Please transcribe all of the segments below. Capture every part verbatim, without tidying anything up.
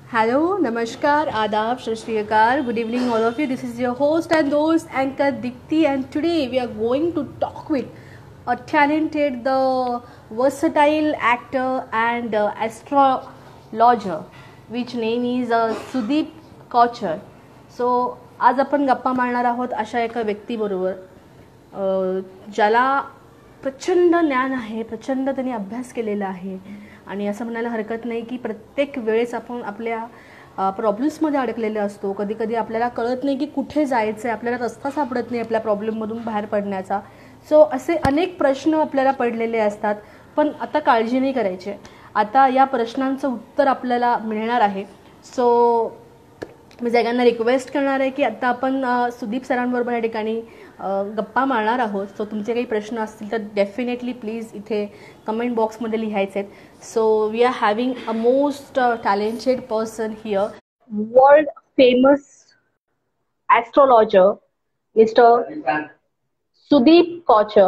Hello, Namaskar, Adab, Shat Shri Akal. Good evening, all of you. This is your host and host, Anchor Dipti, and today we are going to talk with a talented, the versatile actor and uh, astrologer, which name is uh, Sudeep Kochhar. So, आज आपण गप्पा मारणार आहोत अशा एका व्यक्तीबरोबर अ, ज्याला प्रचंड ज्ञान आहे, प्रचंड त्यांनी अभ्यास केलेला आहे आणि असं म्हणायला हरकत नाही की प्रत्येक वेळेस आपण आपल्या प्रॉब्लेम्समध्ये अडकलेले असतो. कधी कधी आपल्याला कळत नाही की कुठे जायचं आहे, आपल्याला रस्ता सापडत नाही आपल्या प्रॉब्लेममधून बाहेर पडण्याचा. सो असे अनेक प्रश्न आपल्याला पडलेले असतात, पण आता काळजी नाही करायची. आता या प्रश्नांचं उत्तर आपल्याला मिळणार आहे. सो मी सगळ्यांना रिक्वेस्ट करणार आहे की आता आपण सुदीप सरांबरोबर या ठिकाणी गप्पा मारणार आहोत. सो तुमचे काही प्रश्न असतील तर डेफिनेटली प्लीज इथे कमेंट बॉक्समध्ये लिहायचे आहेत. So we are having a most talented person here, world famous astrologer mister Sudeep Kochar.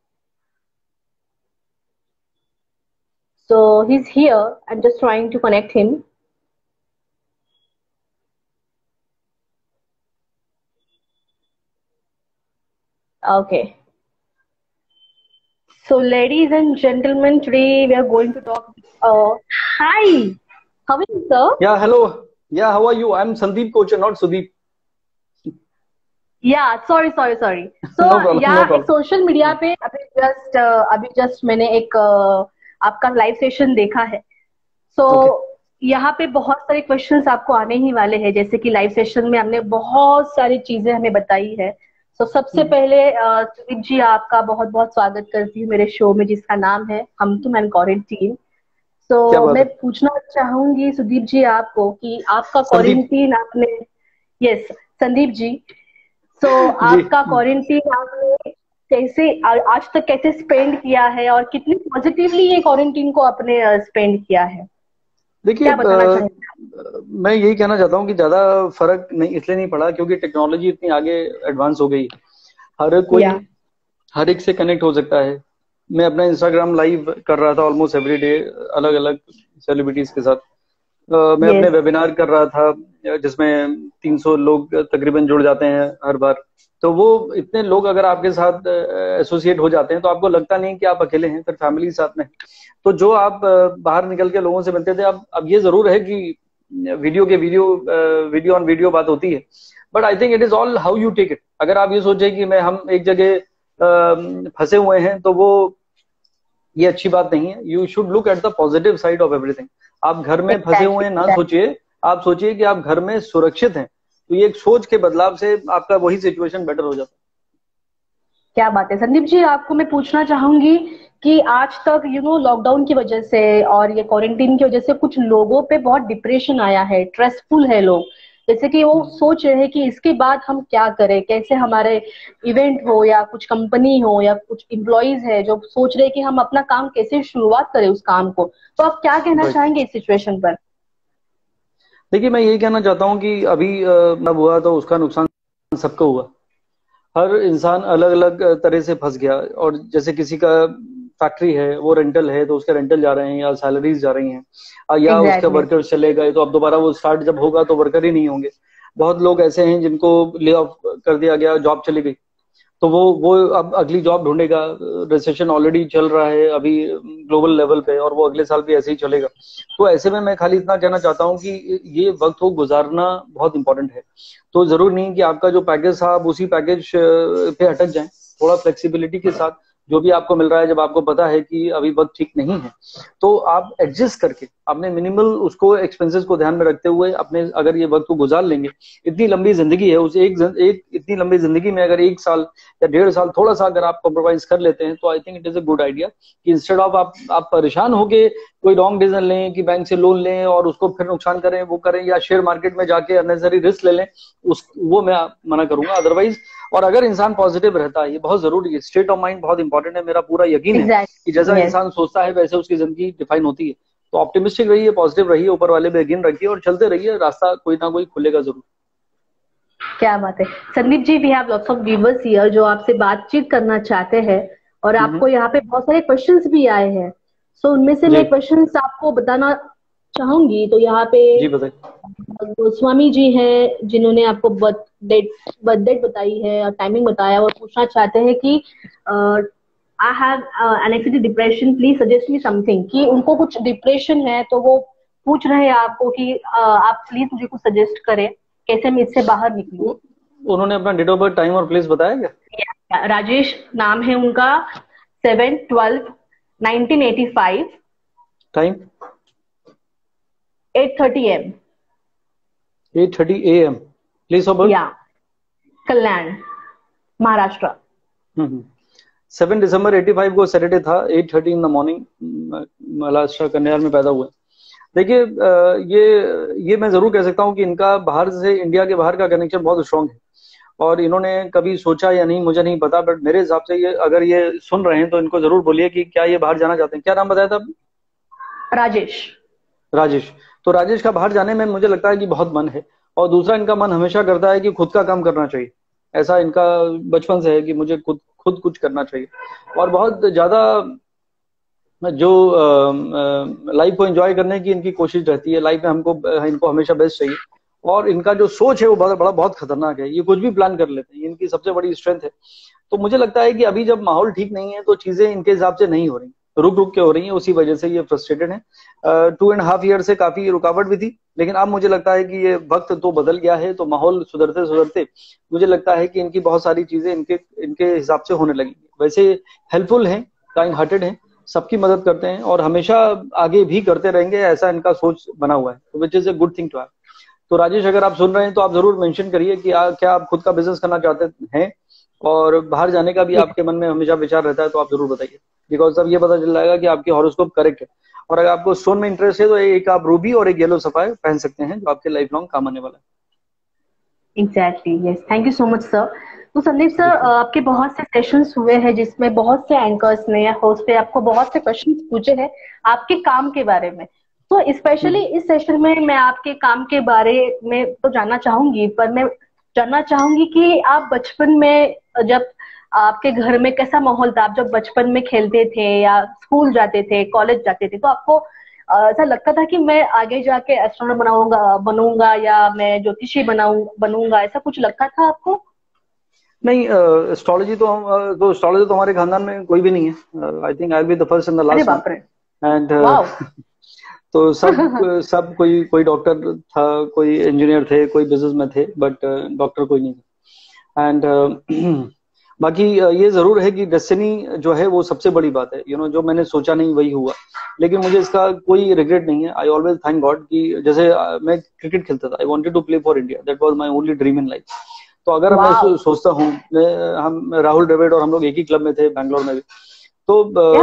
So he's here. I'm just trying to connect him. Okay. So, ladies and gentlemen, today we are going to talk. Uh, hi, how are you, sir? Yeah, hello. Yeah, how are you? I'm Sandeep Kochhar, not Sudeep. Yeah, sorry, sorry, sorry. So, No problem, yeah, no problem. Social media पे अभी just अभी just मैंने एक uh, आपका live session देखा है. सो so, यहाँ पे बहुत सारे क्वेश्चंस आपको आने ही वाले हैं, जैसे कि लाइव सेशन में हमने बहुत सारी चीजें हमें बताई है. तो so, सबसे पहले सुदीप जी आपका बहुत बहुत स्वागत करती हूँ मेरे शो में, जिसका नाम है हम तुम एंड क्वारंटीन. सो मैं पूछना चाहूंगी सुदीप जी आपको कि आपका क्वारंटीन आपने, yes Sandeep ji, so so, आपका क्वारंटीन आपने कैसे आज तक कैसे स्पेंड किया है और कितनी पॉजिटिवली ये क्वारंटीन को आपने स्पेंड किया है? देखिए, मैं यही कहना चाहता हूँ कि ज्यादा फर्क नहीं इसलिए नहीं पड़ा क्योंकि टेक्नोलॉजी इतनी आगे एडवांस हो गई. हर कोई yeah. हर एक से कनेक्ट हो सकता है. मैं अपना इंस्टाग्राम लाइव कर रहा था ऑलमोस्ट एवरी डे अलग अलग सेलिब्रिटीज के साथ. uh, मैं yes. अपने वेबिनार कर रहा था जिसमें तीन सौ लोग तकरीबन जुड़ जाते हैं हर बार. तो वो इतने लोग अगर आपके साथ एसोसिएट हो जाते हैं तो आपको लगता नहीं कि आप अकेले हैं, फिर फैमिली साथ में. तो जो आप बाहर निकल के लोगों से मिलते थे, अब अब ये जरूर है कि वीडियो के वीडियो वीडियो ऑन वीडियो बात होती है, but I think it is all how you take it. अगर आप ये सोचे कि मैं हम एक जगह फंसे हुए हैं तो वो ये अच्छी बात नहीं है. You should look at the positive side of everything. आप घर में फंसे हुए हैं ना सोचिए, आप सोचिए कि आप घर में सुरक्षित हैं. तो ये एक सोच के बदलाव से आपका वही सिचुएशन बेटर हो जाता है. क्या बात है संदीप जी. आपको मैं पूछना चाहूंगी कि आज तक यू नो लॉकडाउन की वजह से और ये क्वारंटीन की वजह से कुछ लोगों पे बहुत डिप्रेशन आया है, स्ट्रेसफुल है लोग, जैसे कि वो सोच रहे हैं कि इसके बाद हम क्या करें, कैसे हमारे इवेंट हो या कुछ कंपनी हो या कुछ एम्प्लॉइज है जो सोच रहे हैं कि हम अपना काम कैसे शुरुआत करें उस काम को. तो आप क्या कहना चाहेंगे इस सिचुएशन पर? देखिए, मैं यही कहना चाहता हूँ कि अभी जब हुआ तो उसका नुकसान सबको हुआ. हर इंसान अलग अलग तरह से फंस गया. और जैसे किसी का फैक्ट्री है, वो रेंटल है तो उसके रेंटल जा रहे हैं या सैलरीज जा रही हैं, या exactly. उसके वर्कर्स चले गए तो अब दोबारा वो स्टार्ट जब होगा तो वर्कर ही नहीं होंगे. बहुत लोग ऐसे हैं जिनको ले ऑफ कर दिया गया, जॉब चली गई, तो वो वो अब अगली जॉब ढूंढेगा. रिसेशन ऑलरेडी चल रहा है अभी ग्लोबल लेवल पे और वो अगले साल भी ऐसे ही चलेगा. तो ऐसे में मैं खाली इतना कहना चाहता हूँ कि ये वक्त को गुजारना बहुत इंपॉर्टेंट है. तो जरूर नहीं कि आपका जो पैकेज था आप उसी पैकेज पे अटक जाएं. थोड़ा फ्लेक्सिबिलिटी के साथ जो भी आपको मिल रहा है, जब आपको पता है कि अभी वक्त ठीक नहीं है, तो आप एडजस्ट करके अपने मिनिमल उसको एक्सपेंसेस को ध्यान में रखते हुए अपने अगर ये वक्त को गुजार लेंगे. इतनी लंबी जिंदगी है, उस एक एक इतनी लंबी जिंदगी में अगर एक साल या डेढ़ साल थोड़ा सा अगर आप कॉम्प्रोमाइज कर लेते हैं तो I think it is a good idea कि इंस्टेड ऑफ आप आप परेशान होके कोई रॉन्ग डिसीजन लें कि बैंक से लोन लें और उसको फिर नुकसान करें, वो करें, या शेयर मार्केट में जाके अननेसेसरी रिस्क ले लें, उस वो मैं मना करूंगा. अदरवाइज और अगर इंसान पॉजिटिव रहता है, ये बहुत जरूरी है, स्टेट ऑफ माइंड बहुत इंपॉर्टेंट है. मेरा पूरा यकीन exactly. है कि जैसा yes. इंसान सोचता है वैसे उसकी जिंदगी डिफाइन होती है. तो ऑप्टिमिस्टिक रहिए, पॉजिटिव रहिए, ऊपर वाले पे यकीन रखिए और चलते रहिए. रास्ता कोई ना कोई खुलेगा जरूर. क्या बात है Sandeep ji. We have lots of viewers here जो आपसे बातचीत करना चाहते हैं और आपको यहाँ पे बहुत सारे क्वेश्चंस भी आए हैं. सो so, उनमें से मैं क्वेश्चंस आपको बताना चाहूंगी तो यहाँ पे जी बताइए। गोस्वामी जी हैं जिन्होंने आपको बर्थ डेट बर्थ डेट बताई है और टाइमिंग बताया और पूछना चाहते हैं कि I have anxiety depression, please suggest me something, कि उनको कुछ डिप्रेशन है तो वो पूछ रहे हैं आपको कि uh, आप प्लीज मुझे कुछ सजेस्ट करें कैसे मैं इससे बाहर निकलूं। उन्होंने अपना डेट ऑफ बर्थ, टाइम और प्लेस बताया क्या? राजेश नाम है उनका, seven twelve nineteen eighty five, time eight thirty AM, eight thirty A M, place of birth या Kalyan Maharashtra. Seven December eighty five को सैटरडे था, eight thirty in the morning, Maharashtra कन्यार में पैदा हुए। देखिए ये ये मैं जरूर कह सकता हूँ कि इनका बाहर से, इंडिया के बाहर का कनेक्शन बहुत स्ट्रांग है और इन्होंने कभी सोचा या नहीं मुझे नहीं पता, बट मेरे हिसाब से ये अगर ये सुन रहे हैं तो इनको जरूर बोलिए कि क्या ये बाहर जाना चाहते हैं। क्या नाम बताया था आपने? राजेश। राजेश। तो राजेश का बाहर जाने में मुझे लगता है कि बहुत मन है, और दूसरा इनका मन हमेशा करता है कि खुद का काम करना चाहिए। ऐसा इनका बचपन से है कि मुझे खुद खुद कुछ करना चाहिए, और बहुत ज्यादा जो लाइफ को एंजॉय करने की इनकी कोशिश रहती है। लाइफ में हमको इनको हमेशा बेस्ट चाहिए, और इनका जो सोच है वो बहुत बड़ा बहुत खतरनाक है। ये कुछ भी प्लान कर लेते हैं, ये इनकी सबसे बड़ी स्ट्रेंथ है। तो मुझे लगता है कि अभी जब माहौल ठीक नहीं है तो चीजें इनके हिसाब से नहीं हो रही, रुक रुक के हो रही हैं, उसी वजह से ये फ्रस्ट्रेटेड है। टू एंड हाफ ईयर से काफी रुकावट भी थी, लेकिन अब मुझे लगता है कि ये वक्त तो बदल गया है, तो माहौल सुधरते सुधरते मुझे लगता है कि इनकी बहुत सारी चीजें इनके इनके हिसाब से होने लगी। वैसे हेल्पफुल हैं, काइंड हार्टेड हैं, सबकी मदद करते हैं और हमेशा आगे भी करते रहेंगे, ऐसा इनका सोच बना हुआ है, which is a good thing to have. तो राजेश, अगर आप सुन रहे हैं तो आप जरूर मेंशन करिए कि आ, क्या आप खुद का बिजनेस करना चाहते हैं, और बाहर जाने का भी आपके मन में हमेशा विचार रहता है तो आप जरूर बताइए, बिकॉज अब ये पता चल जाएगा कि आपकी हॉरोस्कोप करेक्ट है। और अगर आपको स्टोन में इंटरेस्ट है तो एक आप रूबी और एक येलो सफायर पहन सकते हैं, जो आपके लाइफ लॉन्ग काम आने वाला है। Exactly, yes, thank you so much sir. तो संदीप सर, आपके बहुत से सेशंस हुए हैं जिसमें बहुत से एंकर्स ने या होस्ट पे आपको बहुत से क्वेश्चंस पूछे हैं आपके काम के बारे में। तो स्पेशली इस सेशन में मैं आपके काम के बारे में तो जानना चाहूंगी, पर मैं जानना चाहूंगी कि आप बचपन में जब आपके घर में कैसा माहौल था, आप जब बचपन में खेलते थे या स्कूल जाते थे, कॉलेज जाते थे, तो आपको ऐसा लगता था कि मैं आगे जाके एस्ट्रोनॉट बनाऊंगा बनूंगा या मैं ज्योतिषी बनाऊं बनूंगा, ऐसा कुछ लगता था आपको? नहीं, एस्ट्रोलॉजी तो हम तो एस्ट्रोलॉजी तो हमारे खानदान में कोई भी नहीं है। I think I will be the first and the last one. And तो सब सब कोई कोई डॉक्टर था, कोई इंजीनियर थे, कोई बिजनेस में थे, बट डॉक्टर कोई नहीं था। एंड बाकी ये जरूर है कि डेस्टिनी जो है वो सबसे बड़ी बात है। यू you नो know, जो मैंने सोचा नहीं वही हुआ, लेकिन मुझे इसका कोई रिग्रेट नहीं है। आई ऑलवेज थैंक गॉड कि जैसे मैं क्रिकेट खेलता था, I wanted to play for India, that was my only dream in life. तो अगर मैं सो, सोचता हूँ, हम राहुल द्रविड़ और हम लोग एक ही क्लब में थे बैंगलोर में भी, तो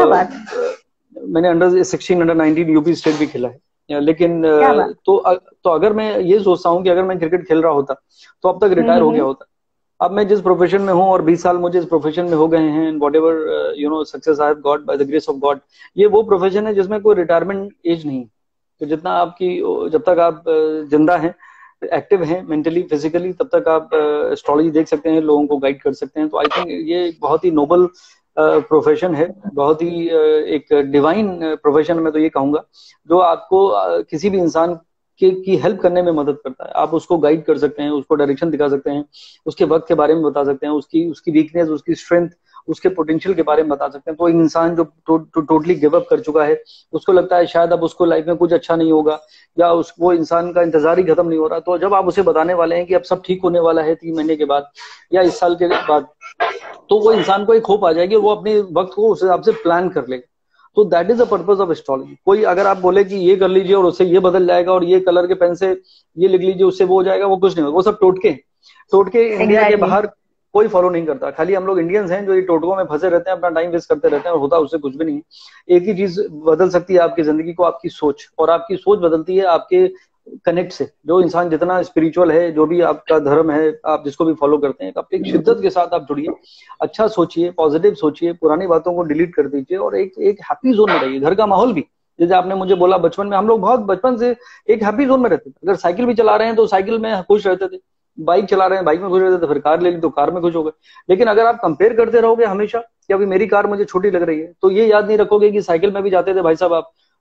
मैंने under sixteen under nineteen UP state भी खेला है, लेकिन तो तो अगर मैं ये सोचता हूँ कि अगर मैं क्रिकेट खेल रहा होता तो अब तक रिटायर हो गया होता। अब मैं जिस प्रोफेशन में हूँ और बीस साल मुझे इस प्रोफेशन में हो गए हैं, whatever you know success I have got by the grace of God, ये वो प्रोफेशन है जिसमें कोई रिटायरमेंट एज नहीं। तो जितना आपकी, जब तक आप जिंदा हैं, एक्टिव हैं मेंटली फिजिकली, तब तक आप एस्ट्रोलॉजी देख सकते हैं, लोगों को गाइड कर सकते हैं। तो आई थिंक ये बहुत ही नोबल प्रोफेशन है, बहुत ही एक डिवाइन प्रोफेशन में तो ये कहूंगा, जो आपको किसी भी इंसान की, की हेल्प करने में मदद करता है। आप उसको गाइड कर सकते हैं, उसको डायरेक्शन दिखा सकते हैं, उसके वक्त के बारे में बता सकते हैं, उसकी उसकी वीकनेस, उसकी स्ट्रेंथ, उसके पोटेंशियल के बारे में बता सकते हैं। तो इंसान जो टोटली गिव अप कर चुका है, उसको लगता है शायद अब उसको लाइफ में कुछ अच्छा नहीं होगा, या उस वो इंसान का इंतजार ही खत्म नहीं हो रहा, तो जब आप उसे बताने वाले हैं कि अब सब ठीक होने वाला है तीन महीने के बाद या इस साल के बाद, तो वो इंसान को एक होप आ जाएगी और वो अपने वक्त को उस हिसाब से प्लान कर लेगा। तो that is the purpose of astrology. कोई अगर आप बोले कि ये कर लीजिए और उससे ये बदल जाएगा और ये कलर के पेन से ये लिख लीजिए उससे वो हो जाएगा, वो कुछ नहीं होगा। वो सब टोटके टोटके इंडिया exactly. के बाहर कोई फॉलो नहीं करता। खाली हम लोग इंडियंस हैं जो ये टोटकों में फंसे रहते हैं, अपना टाइम वेस्ट करते रहते हैं, और होता उससे कुछ भी नहीं है। एक ही चीज बदल सकती है आपकी जिंदगी को, आपकी सोच, और आपकी सोच बदलती है आपके कनेक्ट से। जो इंसान जितना स्पिरिचुअल है, जो भी आपका धर्म है, आप जिसको भी फॉलो करते हैं, अपनी शिद्दत के साथ आप जुड़िए, अच्छा सोचिए, पॉजिटिव सोचिए, पुरानी बातों को डिलीट कर दीजिए और एक एक हैप्पी जोन में रहिए। घर का माहौल भी, जैसे आपने मुझे बोला, बचपन में हम लोग बहुत बचपन से एक हैप्पी जोन में रहते थे। अगर साइकिल भी चला रहे हैं तो साइकिल में खुश रहते थे, बाइक चला रहे हैं बाइक में खुश रहते थे, फिर कार ले ली तो कार में खुश हो गए। लेकिन अगर आप कंपेयर करते रहोगे हमेशा कि अभी मेरी कार मुझे छोटी लग रही है, तो ये याद नहीं रखोगे कि साइकिल में भी जाते थे भाई साहब आप,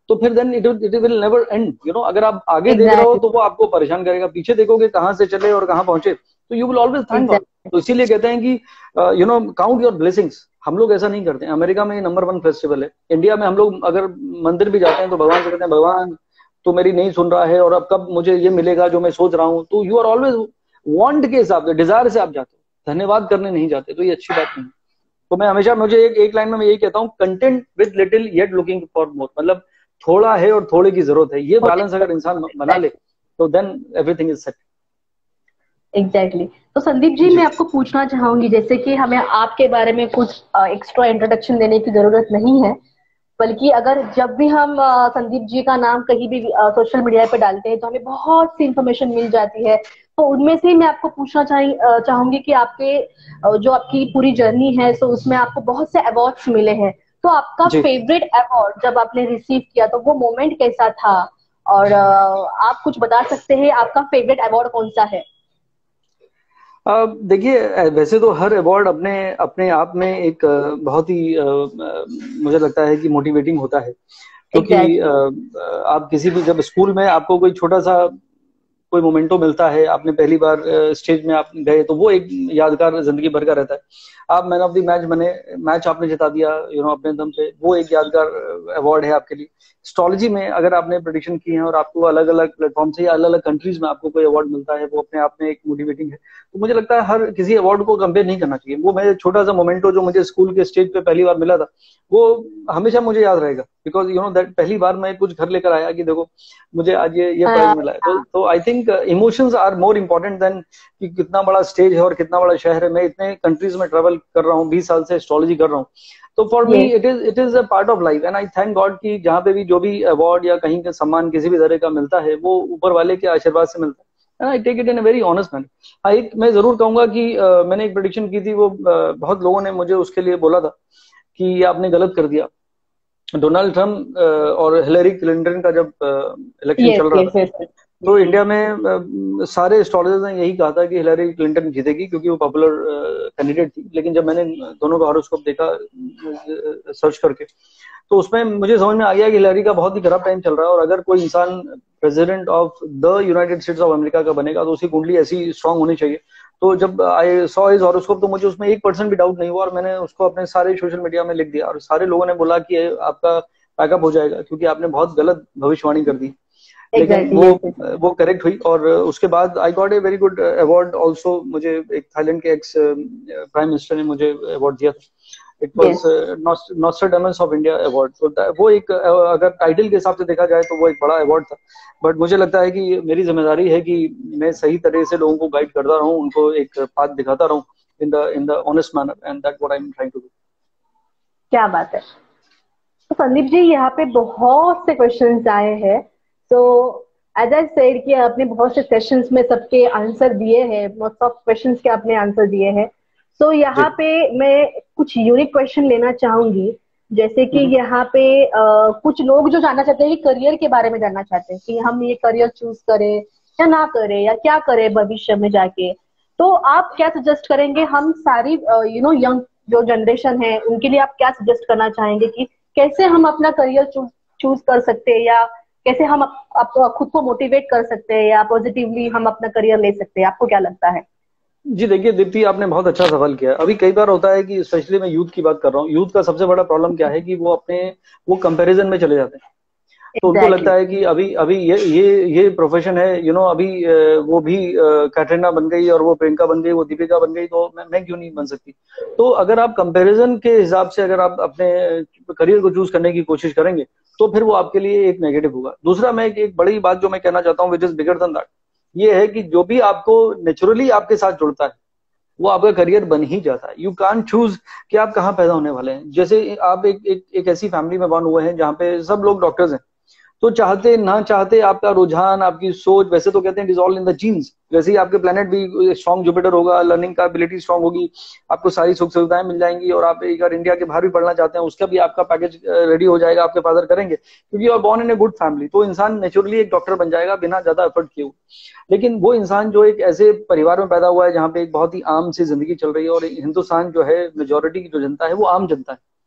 तो फिर then it it will never end, you know. अगर आप आगे exactly. देख रहे हो तो वो आपको परेशान करेगा, पीछे देखोगे कहाँ से चले और कहाँ पहुंचे, तो you will always thank God. तो इसीलिए कहते हैं कि you know count your blessings. हम लोग ऐसा नहीं करते। अमेरिका में नंबर वन फेस्टिवल है, इंडिया में हम लोग अगर मंदिर भी जाते हैं तो भगवान से कहते हैं भगवान तो मेरी नहीं सुन रहा है और अब कब मुझे ये मिलेगा जो मैं सोच रहा हूँ। तो यू आर ऑलवेज वांट के हिसाब से, डिजायर से आप जाते हो, धन्यवाद करने नहीं जाते, तो ये अच्छी बात नहीं। तो मैं हमेशा, मुझे एक एक लाइन में मैं यही कहता हूँ, content with little yet looking for more. मतलब थोड़ा है और थोड़े की जरूरत है, ये बैलेंस अगर इंसान बना ले तो then everything is set. Exactly exactly. तो संदीप जी, जी मैं आपको पूछना चाहूंगी, जैसे कि हमें आपके बारे में कुछ एक्स्ट्रा इंट्रोडक्शन देने की जरूरत नहीं है, बल्कि अगर जब भी हम uh, संदीप जी का नाम कहीं भी सोशल uh, मीडिया पे डालते हैं तो हमें बहुत सी इंफॉर्मेशन मिल जाती है। तो उनमें से मैं आपको पूछना चाह चाहूंगी कि आपके uh, जो आपकी पूरी जर्नी है, तो उसमें आपको बहुत से अवार्ड्स मिले हैं, तो आपका फेवरेट अवार्ड जब आपने रिसीव किया तो वो मोमेंट कैसा था? और uh, आप कुछ बता सकते हैं आपका फेवरेट अवार्ड कौन सा है? देखिए, वैसे तो हर अवार्ड अपने अपने आप में एक बहुत ही मुझे लगता है कि मोटिवेटिंग होता है, क्योंकि exactly. आप किसी भी, जब स्कूल में आपको कोई छोटा सा कोई मोमेंटो मिलता है, आपने पहली बार स्टेज में आप गए, तो वो एक यादगार जिंदगी भर का रहता है। आप मैन ऑफ द मैच बने, मैच आपने जिता दिया यू नो अपने दम पे, वो एक यादगार अवार्ड है आपके लिए। एस्ट्रोलॉजी में अगर आपने प्रेडिक्शन की है और आपको अलग अलग प्लेटफॉर्म से या अलग अलग कंट्रीज में आपको कोई अवार्ड मिलता है, वो अपने आप में एक मोटिवेटिंग है। तो मुझे लगता है हर किसी अवार्ड को कंपेयर नहीं करना चाहिए। वो मैं छोटा सा मोमेंटो जो मुझे स्कूल के स्टेज पे पहली बार मिला था, वो हमेशा मुझे याद रहेगा, बिकॉज यू नो दैट पहली बार मैं कुछ घर लेकर आया कि देखो मुझे आज ये ये प्राइज मिला है। तो तो I think emotions are more important than कि कितना बड़ा स्टेज है और कितना बड़ा शहर है। मैं इतने कंट्रीज में ट्रेवल कर रहा हूँ, बीस साल से एस्ट्रोलॉजी कर रहा हूँ, तो for me it is it is a part of life. And I thank God कि जहाँ पे भी जो भी अवार्ड या कहीं का सम्मान किसी भी तरह का मिलता है, वो ऊपर वाले के आशीर्वाद से मिलता है। And I take it in a very honest manner. हाँ, एक मैं जरूर कहूंगा कि uh, मैंने एक प्रेडिक्शन की थी, वो uh, बहुत लोगों ने मुझे उसके लिए बोला था कि आपने गलत कर दिया। डोनाल्ड ट्रम्प और हिलरी क्लिंटन का जब इलेक्शन yes, चल रहा yes, था yes, तो yes. इंडिया में सारे एस्ट्रोलॉजर्स ने यही कहा था कि हिलरी क्लिंटन जीतेगी, क्योंकि वो पॉपुलर कैंडिडेट थी। लेकिन जब मैंने दोनों का हॉरोस्कोप देखा सर्च करके, तो उसमें मुझे समझ में आ गया कि हिलरी का बहुत ही खराब टाइम चल रहा है, और अगर कोई इंसान president of the United States of America का बनेगा तो उसकी कुंडली ऐसी स्ट्रांग होनी चाहिए। तो जब आई सॉ हिज हॉरोस्कोप तो मुझे उसमें एक परसेंट भी डाउट नहीं हुआ, और मैंने उसको अपने सारे सोशल मीडिया में लिख दिया, और सारे लोगों ने बोला कि आपका पैकअप हो जाएगा, क्योंकि आपने बहुत गलत भविष्यवाणी कर दी। लेकिन exactly, वो yes, वो करेक्ट हुई, और उसके बाद I got a very good award also. मुझे एक थाईलैंड के एक्स प्राइम मिनिस्टर ने मुझे अवार्ड दिया था, it was Nostradamus of India award. तो वो एक, अगर टाइटल के हिसाब से देखा जाए तो वो एक बड़ा अवार्ड था, बट मुझे लगता है कि मेरी जिम्मेदारी है कि मैं सही तरह से लोगों को गाइड करता रहूं, उनको एक पाथ दिखाता रहूं in the in the honest manner, and that what I am trying to do. क्या बात है। तो संदीप जी, यहाँ पे बहुत से क्वेश्चंस आए हैं, तो एज आई सेड कि आपने बहुत से सेशंस में सबके आंसर दिए हैं, मोस्ट ऑफ क्वेश्चंस के आपने आंसर दिए हैं। तो यहाँ पे मैं कुछ यूनिक क्वेश्चन लेना चाहूंगी, जैसे कि यहाँ पे आ, कुछ लोग जो जानना चाहते हैं कि करियर के बारे में जानना चाहते हैं कि हम ये करियर चूज करें या ना करें, या क्या करें भविष्य में जाके। तो आप क्या सजेस्ट करेंगे हम सारी यू नो यंग जो जनरेशन है उनके लिए, आप क्या सजेस्ट करना चाहेंगे कि कैसे हम अपना करियर चूज चूज कर सकते हैं, या कैसे हम अप, अप, खुद को मोटिवेट कर सकते हैं, या पॉजिटिवली हम अपना करियर ले सकते हैं? आपको क्या लगता है? जी देखिए दीप्ति, आपने बहुत अच्छा सवाल किया। अभी कई बार होता है कि स्पेशली मैं यूथ की बात कर रहा हूँ, यूथ का सबसे बड़ा प्रॉब्लम क्या है कि वो अपने वो कंपैरिजन में चले जाते हैं। तो exactly. उनको लगता है कि अभी अभी ये ये ये प्रोफेशन है, यू you नो know, अभी वो भी कैटरीना बन गई और वो प्रियंका बन गई, वो दीपिका बन गई, तो मैं, मैं क्यों नहीं बन सकती। तो अगर आप कंपैरिजन के हिसाब से अगर आप अपने करियर को चूज करने की कोशिश करेंगे तो फिर वो आपके लिए एक नेगेटिव होगा। दूसरा, मैं एक, एक बड़ी बात जो मैं कहना चाहता हूँ which is bigger than that, ये है कि जो भी आपको नेचुरली आपके साथ जुड़ता है वो आपका करियर बन ही जाता है। यू कांट चूज कि आप कहाँ पैदा होने वाले हैं। जैसे आप एक एक, एक ऐसी फैमिली में बॉर्न हुए हैं जहाँ पे सब लोग डॉक्टर्स हैं, तो चाहते ना चाहते आपका रुझान, आपकी सोच, वैसे तो कहते हैं it is all in the genes, वैसे ही आपके प्लेनेट भी स्ट्रॉन्ग जुपिटर होगा, लर्निंग का एबिलिटी स्ट्रॉन्ग होगी, आपको सारी सुख सुविधाएं मिल जाएंगी, और आप अगर इंडिया के बाहर भी पढ़ना चाहते हैं उसका भी आपका पैकेज रेडी हो जाएगा, आपके फादर करेंगे, क्योंकि you are born in a good family. तो इंसान नेचुरली एक डॉक्टर बन जाएगा बिना ज्यादा एफर्ट किए हुए। लेकिन वो इंसान जो एक ऐसे परिवार में पैदा हुआ है जहाँ पे एक बहुत ही आम सी जिंदगी चल रही है, और हिंदुस्तान जो है मेजोरिटी की जो जनता है वो आम जनता है,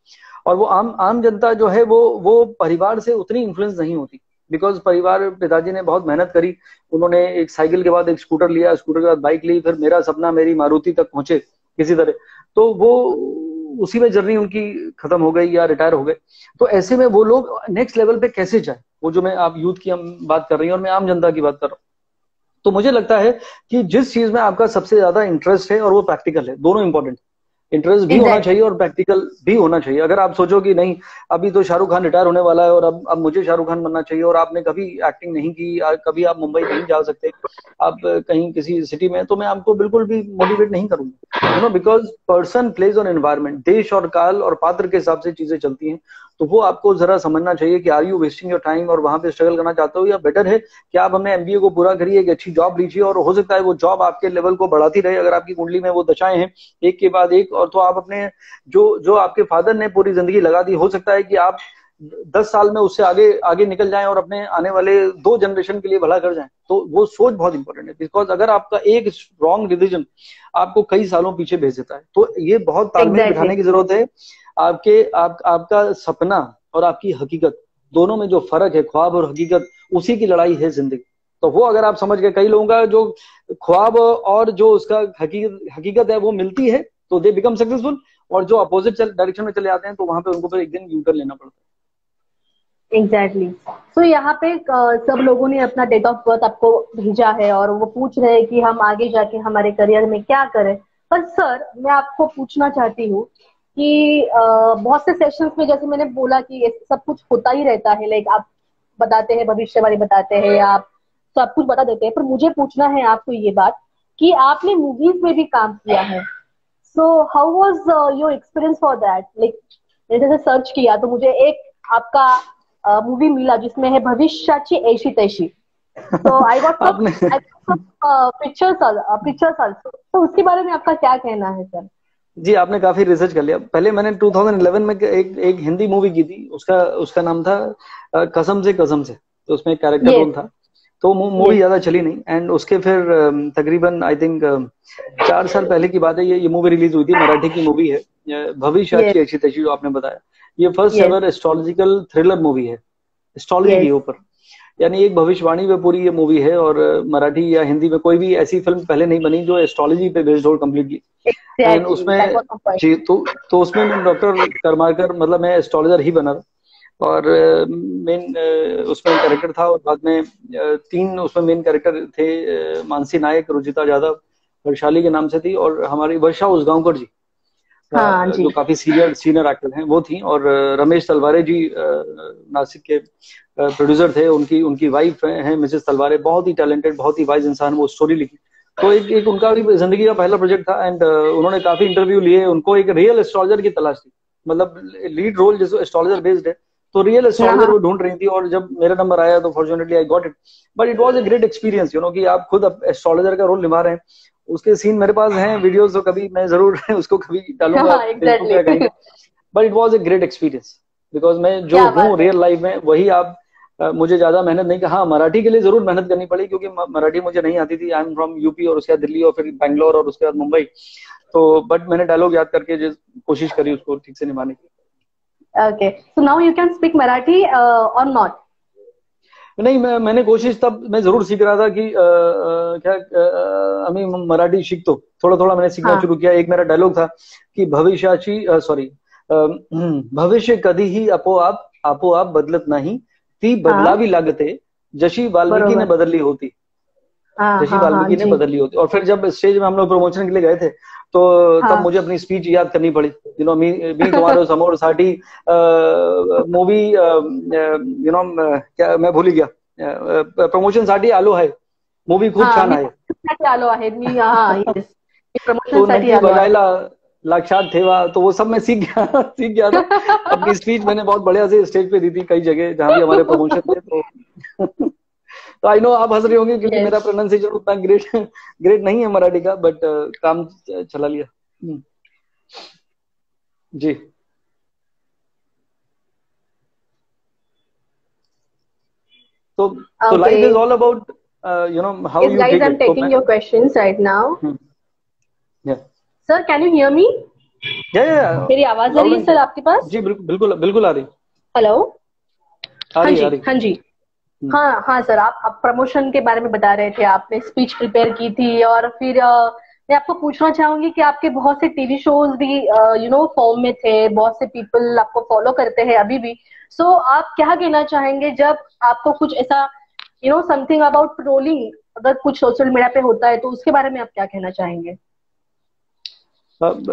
और वो आम आम जनता जो है वो वो परिवार से उतनी इन्फ्लुएंस नहीं होती, बिकॉज परिवार, पिताजी ने बहुत मेहनत करी, उन्होंने एक साइकिल के बाद एक स्कूटर लिया, स्कूटर के बाद बाइक ली, फिर मेरा सपना मेरी मारुति तक पहुंचे किसी तरह, तो वो उसी में जर्नी उनकी खत्म हो गई या रिटायर हो गए। तो ऐसे में वो लोग नेक्स्ट लेवल पे कैसे जाए, वो जो मैं आप यूथ की हम बात कर रही हैं और मैं आम जनता की बात कर रहा हूँ। तो मुझे लगता है कि जिस चीज में आपका सबसे ज्यादा इंटरेस्ट है और वो प्रैक्टिकल है, दोनों इंपॉर्टेंट, इंटरेस्ट भी Exactly. होना चाहिए और प्रैक्टिकल भी होना चाहिए। अगर आप सोचो कि नहीं अभी तो शाहरुख खान रिटायर होने वाला है और अब अब मुझे शाहरुख खान बनना चाहिए, और आपने कभी एक्टिंग नहीं की, कभी आप मुंबई नहीं जा सकते, आप कहीं किसी सिटी में, तो मैं आपको बिल्कुल भी मोटिवेट नहीं करूंगा, you know, because person plays on environment, देश और काल और पात्र के हिसाब से चीजें चलती हैं। तो वो आपको जरा समझना चाहिए कि are you wasting your time और वहां पे स्ट्रगल करना चाहते हो, या बेटर है कि आप हमने एमबीए को पूरा करिए, एक अच्छी जॉब लीजिए, और हो सकता है वो जॉब आपके लेवल को बढ़ाती रहे, अगर आपकी कुंडली में वो दशाएं हैं एक के बाद एक, और तो आप अपने जो जो आपके फादर ने पूरी जिंदगी लगा दी, हो सकता है कि आप दस साल में उससे आगे आगे निकल जाएं और अपने आने वाले दो जनरेशन के लिए भला कर जाएं। तो वो सोच बहुत इंपॉर्टेंट है, बिकॉज अगर आपका एक रॉन्ग डिसीजन आपको कई सालों पीछे भेज देता है, तो ये बहुत तालमेल Exactly. बिठाने की जरूरत है। आपके आप आपका सपना और आपकी हकीकत दोनों में जो फर्क है, ख्वाब और हकीकत, उसी की लड़ाई है जिंदगी। तो वो अगर आप समझ गए, कई लोगों का जो ख्वाब और जो उसका हकीकत हकीकत है वो मिलती है तो दे बिकम सक्सेसफुल, और जो अपोजिट डायरेक्शन में चले जाते हैं तो वहां पे उनको फिर एक दिन यू टर्न लेना पड़ता है। Exactly exactly. तो so, यहाँ पे uh, सब लोगों ने अपना डेट ऑफ बर्थ आपको भेजा है और वो पूछ रहे हैं कि हम आगे जाके हमारे करियर में क्या करें। पर सर मैं आपको पूछना चाहती हूँ कि uh, बहुत से सेशंस में, जैसे मैंने बोला कि ये सब कुछ होता ही रहता है, लाइक आप बताते हैं, भविष्यवाणी बताते हैं, आप सब कुछ बता देते हैं, पर मुझे पूछना है आपको ये बात कि आपने मूवीज में भी काम किया है, so how was your experience for that? Like मैंने जैसे सर्च किया तो मुझे एक आपका मूवी uh, मिला जिसमें है भविष्याची ऐशी तैशी, तो I got pictures pictures also, तो उसके बारे में आपका क्या कहना है सर? जी, आपने काफी रिसर्च कर लिया। पहले मैंने दो हज़ार ग्यारह में एक एक हिंदी मूवी की थी, उसका उसका नाम था कसम से कसम से, तो उसमें एक कैरेक्टर रोल था, तो मूवी yes. ज्यादा चली नहीं, एंड उसके फिर तकरीबन आई थिंक चार साल पहले की बात है, ये ये मूवी रिलीज हुई थी, मराठी की मूवी है भविष्याची ऐशी तैशी, जो आपने बताया। ये first ever astrological thriller movie है, एस्ट्रोलॉजी yes. के ऊपर, यानी एक भविष्यवाणी पे पूरी ये मूवी है, और मराठी या हिंदी में कोई भी ऐसी फिल्म पहले नहीं बनी जो एस्ट्रोलॉजी पे बेस्ड हो कम्प्लीटली। एंड उसमें जी तो तो उसमें मैं डॉक्टर करमाकर, मतलब मैं एस्ट्रोलॉजर ही बना, और मेन उसमें कैरेक्टर था, और बाद में तीन उसमें मेन कैरेक्टर थे, मानसी नायक, रुचिता यादव, वैशाली के नाम से थी, और हमारी वर्षा उसगांवकर जी, हाँ, जो काफी सीनियर सीनियर एक्टर हैं वो थी, और रमेश तलवारे जी नासिक के प्रोड्यूसर थे, उनकी उनकी वाइफ हैं मिसेस तलवारे, बहुत ही टैलेंटेड, बहुत ही वाइज इंसान, वो स्टोरी लिखी। तो एक एक उनका भी जिंदगी का पहला प्रोजेक्ट था, एंड उन्होंने काफी इंटरव्यू लिए, उनको एक रियल एस्ट्रोलॉजर की तलाश थी, मतलब लीड रोल जिस एस्ट्रोलॉजर बेस्ड है, तो रियल एस्ट्रोलॉजर वो ढूंढ रही थी, और जब मेरा नंबर आया तो fortunately I got it, but it was a great experience, you know, कि आप खुद एस्ट्रोलॉजर का रोल निभा रहे हैं। उसके सीन मेरे पास हैं, वीडियोस, तो कभी मैं जरूर उसको कभी डालूंगा फेसबुक पे कहीं, but it was a great experience, because मैं जो हूँ रियल लाइफ में वही आप, Uh, मुझे ज्यादा मेहनत नहीं, हाँ मराठी के लिए जरूर मेहनत करनी पड़ी, क्योंकि मराठी मुझे नहीं आती थी, आई एम फ्रॉम यूपी, और उसके बाद दिल्ली, और फिर बैंगलोर, और उसके बाद मुंबई, तो बट मैंने डायलॉग याद करके कोशिश करी उसको ठीक से निभाने की। Okay, so now you can speak Marathi or not? नहीं, मैं मैंने कोशिश तब मैं जरूर सीख रहा था कि आ, आ, क्या अमी मराठी सीख, तो थोड़ा थोड़ा मैंने सीखना हाँ. शुरू किया। एक मेरा डायलॉग था कि भविष्याची सॉरी भविष्य कधीही आपोआप आपोआप बदलत नाही, ती बदलावी लागते, जशी वाल्मीकि ने बदली होती, जशी वाल्मीकि ने बदली होती। और फिर जब स्टेज में हम लोग प्रमोशन के लिए गए थे, तो हाँ. तब मुझे अपनी स्पीच याद करनी पड़ी, यू नो, मी मी तुम्हारे समोर साठी मूवी, यू नो, क्या मैं भूल गया, प्रमोशन साठी आलो है, मूवी खूप छान आहे, आलो आहे मी, हां प्रमोशन साठी बघायला लक्षात ठेवा, तो वो सब मैं सीख गया सीख गया था। अपनी स्पीच मैंने बहुत बढ़िया से स्टेज पे दी थी कई जगह जहां भी हमारे प्रमोशन थे, तो तो आई नो आप हंस रही होंगी क्योंकि yes. मेरा प्रोनाउंसिएशन उतना ग्रेट ग्रेट नहीं है मराठी का, बट uh, काम चला लिया जी। तो so life is all about uh, you know how yes, you guys, take I'm it. taking so, your questions right now. Hmm. Yeah. Sir, can you hear me? या या मेरी आवाज आ रही है सर आपके पास? जी बिल्कुल बिल्कुल बिल्कुल आ रही। हेलो। आ हाँ रही जी, आ रही। हाँ जी। हाँ हाँ सर, आप, आप प्रमोशन के बारे में बता रहे थे, आपने स्पीच प्रिपेयर की थी, और फिर अ, मैं आपको पूछना चाहूंगी कि आपके बहुत से टीवी शोज भी यू नो फॉर्म में थे, बहुत से पीपल आपको फॉलो करते हैं अभी भी। सो so, आप क्या कहना चाहेंगे जब आपको कुछ ऐसा you know something about trolling अगर कुछ सोशल मीडिया पे होता है, तो उसके बारे में आप क्या कहना चाहेंगे? अब,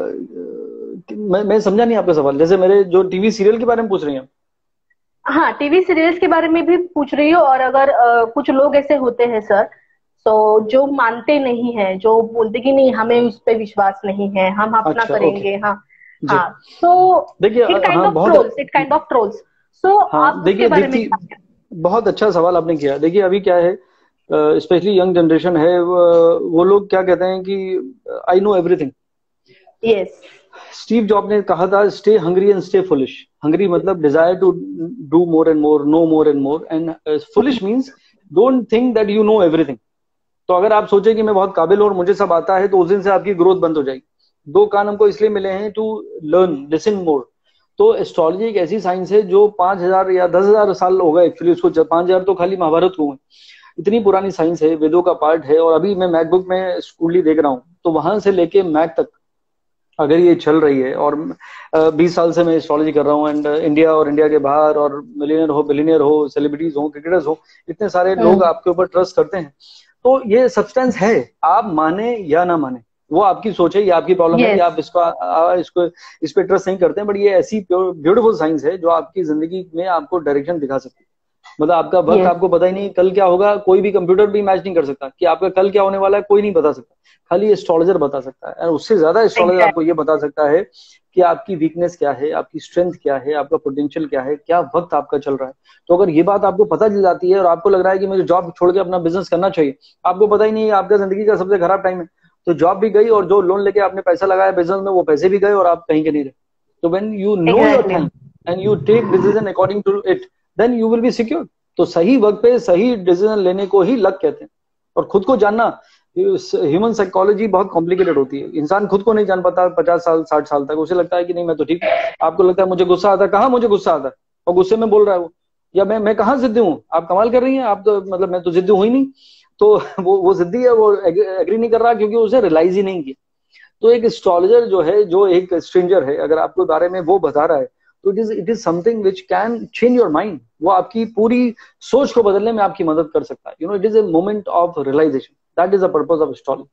अ, मैं मैं समझा नहीं आपका सवाल। जैसे मेरे जो टीवी सीरियल के बारे में पूछ रही हैं? हाँ, टीवी सीरियल्स के बारे में भी पूछ रही हूँ, और अगर अ, कुछ लोग ऐसे होते हैं सर, तो जो मानते नहीं है, जो बोलते कि नहीं हमें उस पे विश्वास नहीं है, हम अपना अच्छा, ओके। करेंगे। हाँ जी हाँ। सो देखिए, इट अ, काइंड हाँ ऑफ बहुत। Trolls, it kind of trolls. So हाँ आप उसके देखिए बारे में दीप्ति, क्या कहते बहुत अच्छा सवाल आपने किया। देखिए अभी क्या है, स्पेशली यंग जनरेशन है, वो, वो लोग क्या कहते हैं कि आई नो एवरीथिंग। हैं? यस। स्टीव जॉब ने कहा था, stay hungry and stay foolish. Hungry मतलब desire to do more and more, no more and more, and foolish means don't think that you know everything. तो अगर आप सोचे कि मैं बहुत काबिल हूं और मुझे सब आता है, तो उस दिन से आपकी ग्रोथ बंद हो जाएगी। दो कान हमको इसलिए मिले हैं, टू लर्न, लिसन मोर। तो एस्ट्रोलॉजी एक ऐसी साइंस है जो पांच हजार या दस हजार साल हो गए एक्चुअली उसको, पांच हजार तो खाली महाभारत को है। इतनी पुरानी साइंस है, वेदों का पार्ट है। और अभी मैं मैकबुक में स्कूली देख रहा हूँ, तो वहां से लेके मैक तक अगर ये चल रही है, और बीस साल से मैं एस्ट्रोलॉजी कर रहा हूँ, एंड इंडिया और इंडिया के बाहर, और मिलियनर हो, बिलियनर हो, सेलिब्रिटीज हो, क्रिकेटर्स हो, इतने सारे लोग हम्म। आपके ऊपर ट्रस्ट करते हैं। तो ये सब्सटेंस है, आप माने या ना माने, वो आपकी सोच है, ये आपकी प्रॉब्लम है, या यस। आप इसको आ, इसको इस पे ट्रस्ट नहीं करते हैं। बट ये ऐसी ब्यूटीफुल साइंस है जो आपकी जिंदगी में आपको डायरेक्शन दिखा सकती है। मतलब आपका वक्त यस। आपको पता ही नहीं कल क्या होगा, कोई भी कंप्यूटर भी मैच नहीं कर सकता कि आपका कल क्या होने वाला है, कोई नहीं बता सकता, खाली एस्ट्रोलॉजर बता सकता है। और उससे ज्यादा एस्ट्रोलॉजर आपको एग्जैक्टली। ये बता सकता है कि आपकी वीकनेस क्या है, आपकी स्ट्रेंथ क्या है, आपका पोटेंशियल क्या है, क्या वक्त आपका चल रहा है। तो अगर ये बात आपको पता चल जाती है और आपको लग रहा है कि मुझे जॉब छोड़ के अपना बिजनेस करना चाहिए, आपको पता ही नहीं है आपका जिंदगी का सबसे खराब टाइम है, तो जॉब भी गई, और जो लोन लेके आपने पैसा लगाया बिजनेस में, वो पैसे भी गए, और आप कहीं के नहीं रहे। तो when you know your exactly. Time and you take decision according to it, then you will be secure. तो सही वक्त पे सही डिसीजन लेने को ही लक कहते हैं। और खुद को जानना, ह्यूमन साइकोलॉजी बहुत कॉम्प्लिकेटेड होती है। इंसान खुद को नहीं जान पाता पचास साल साठ साल तक। उसे लगता है कि नहीं मैं तो ठीक हूँ। आपको लगता है मुझे गुस्सा आता है, कहाँ मुझे गुस्सा आता है, और गुस्से में बोल रहा है वो, या मैं मैं कहाँ जिद्दी हूँ, आप कमाल कर रही हैं आप, तो मतलब मैं तो जिद्दी हुई नहीं। तो वो वो जिद्दी है, वो एग्री नहीं कर रहा क्योंकि उसे रियलाइज ही नहीं किया। तो एक एस्ट्रोलॉजर जो है, जो एक स्ट्रेंजर है, अगर आपके बारे में वो बता रहा है, तो it is it is something which can change your mind. वो आपकी पूरी सोच को बदलने में आपकी मदद कर सकता है। You know, it is a moment of realisation, that is the purpose of astrology.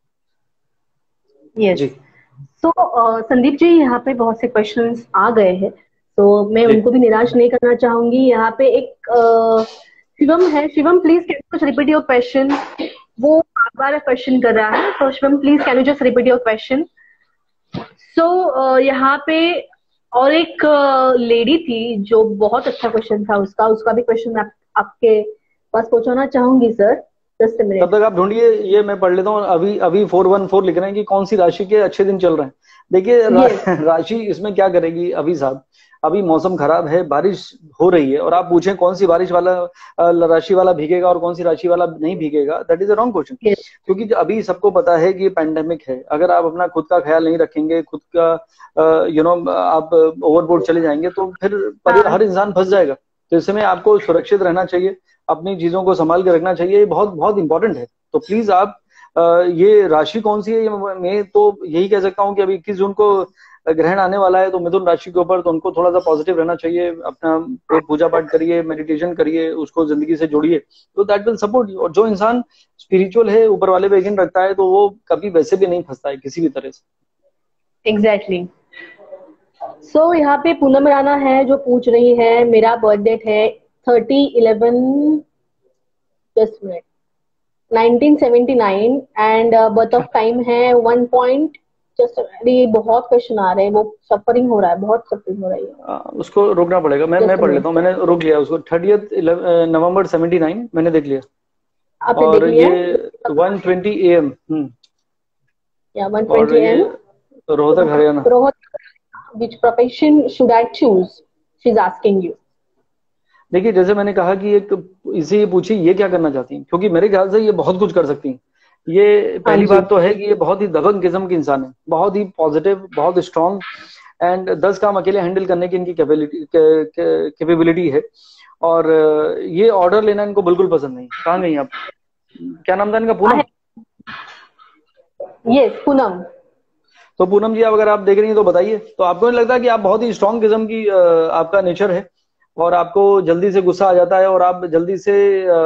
Yes. जी तो संदीप जी, यहाँ पे बहुत से क्वेश्चंस आ गए हैं, तो मैं जी। उनको भी निराश नहीं करना चाहूंगी। यहाँ पे एक अ, शिवम है। Shivam please can you just repeat your question? वो बार बार क्वेश्चन कर रहा है, तो Shivam please can you just repeat your question? So यहाँ पे और एक लेडी थी जो बहुत अच्छा क्वेश्चन था उसका, उसका भी क्वेश्चन आप, आपके पास पहुंचाना चाहूंगी सर। जस्ट तब मिनट। तक आप ढूंढिए, ये मैं पढ़ लेता हूँ। अभी अभी फोर वन फोर लिख रहे हैं कि कौन सी राशि के अच्छे दिन चल रहे हैं। देखिए रा, यस। राशि इसमें क्या करेगी अभी साहब। अभी मौसम खराब है, बारिश हो रही है, और आप पूछें कौन सी बारिश वाला अ, राशि वाला भीगेगा और कौन सी राशि वाला नहीं भीगेगा, that is a wrong question. Yes. क्योंकि अभी सबको पता है कि ये पैंडेमिक है। अगर आप अपना खुद का ख्याल नहीं रखेंगे, खुद का यू नो आप ओवरबोर्ड चले जाएंगे, तो फिर परि- हाँ। हर इंसान फंस जाएगा। तो इस समय आपको सुरक्षित रहना चाहिए, अपनी चीजों को संभाल के रखना चाहिए, ये बहुत बहुत इंपॉर्टेंट है। तो प्लीज आप अ, ये राशि कौन सी है, ये मैं तो यही कह सकता हूँ कि अभी इक्कीस जून को ग्रहण आने वाला है, तो मिथुन राशि के ऊपर, तो उनको थोड़ा सा पॉजिटिव रहना चाहिए। अपना पेट पूजा पाठ करिए, मेडिटेशन करिए, उसको जिंदगी से जोड़िए, तो दैट विल सपोर्ट यू। और जो इंसान स्पिरिचुअल है, ऊपर वाले पे यकीन रखता है, तो वो कभी वैसे भी नहीं फंसता है किसी भी तरह से। एग्जैक्टली। सो so, यहाँ पे पूनम राणा है जो पूछ रही है, मेरा बर्थ डेट है thirty eleven, just minute, nineteen seventy nine, and birth of time है वन पॉइंट। जस्ट अरे बहुत क्वेश्चन आ रहे हैं, वो सफरिंग हो रहा है, बहुत सफरिंग हो रही है। आ, उसको रोकना पड़ेगा। मैं मैं जस्ट पढ़ मिनट लेता हूँ, सर। मैंने रोक लिया उसको। थर्टियथ नवंबर सेवेंटी नाइन मैंने देख लिया। आपने देख और लिया ये है? One twenty A M. Hmm. या वन और twenty A M Rohtak Haryana. Which profession should I choose? She's asking you. देखिए जैसे मैंने कहा कि एक इसे ये पूछी ये क्या करना चाहती हैं, क्योंकि मेरे ख्याल से ये बहुत कुछ कर सकती हैं। ये हाँ पहली जी। बात तो है कि ये बहुत ही दबंग किस्म के इंसान है, बहुत ही पॉजिटिव, बहुत स्ट्रांग, एंड दस काम अकेले हैंडल करने की इनकी कैपेबिलिटी कैपेबिलिटी है। और अ, ये ऑर्डर लेना इनको बिल्कुल पसंद नहीं। कहाँ गई आप? क्या नाम था इनका? पूनम? यस, पूनम। तो पूनम जी, आप अगर आप देख रही हैं तो बताइए, तो आपको नहीं लगता कि आप बहुत ही स्ट्रांग किस्म की अ, आपका नेचर है, और आपको जल्दी से गुस्सा आ जाता है, और आप जल्दी से अ,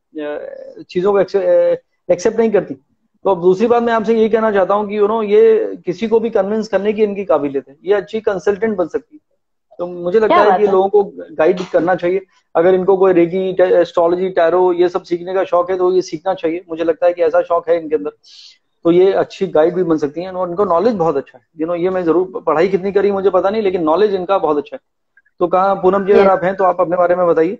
अ, चीजों को एक्सेप्ट नहीं करती? तो अब दूसरी बात मैं आपसे ये कहना चाहता हूँ कि यू नो ये किसी को भी कन्विंस करने की इनकी काबिलियत है, ये अच्छी कंसल्टेंट बन सकती है। तो मुझे लगता क्या है कि बात ये है। लोगों को गाइड करना चाहिए। अगर इनको कोई रेकी, एस्ट्रोलॉजी, टैरो ये सब सीखने का शौक है तो ये सीखना चाहिए। मुझे लगता है कि ऐसा शौक है इनके अंदर, तो ये अच्छी गाइड भी बन सकती हैं, और इनको नॉलेज बहुत अच्छा है। यू नो ये मैं जरूर, पढ़ाई कितनी करी मुझे पता नहीं, लेकिन नॉलेज इनका बहुत अच्छा है। तो कहाँ पूनम जी, अगर यस। आप हैं तो आप अपने बारे में बताइए।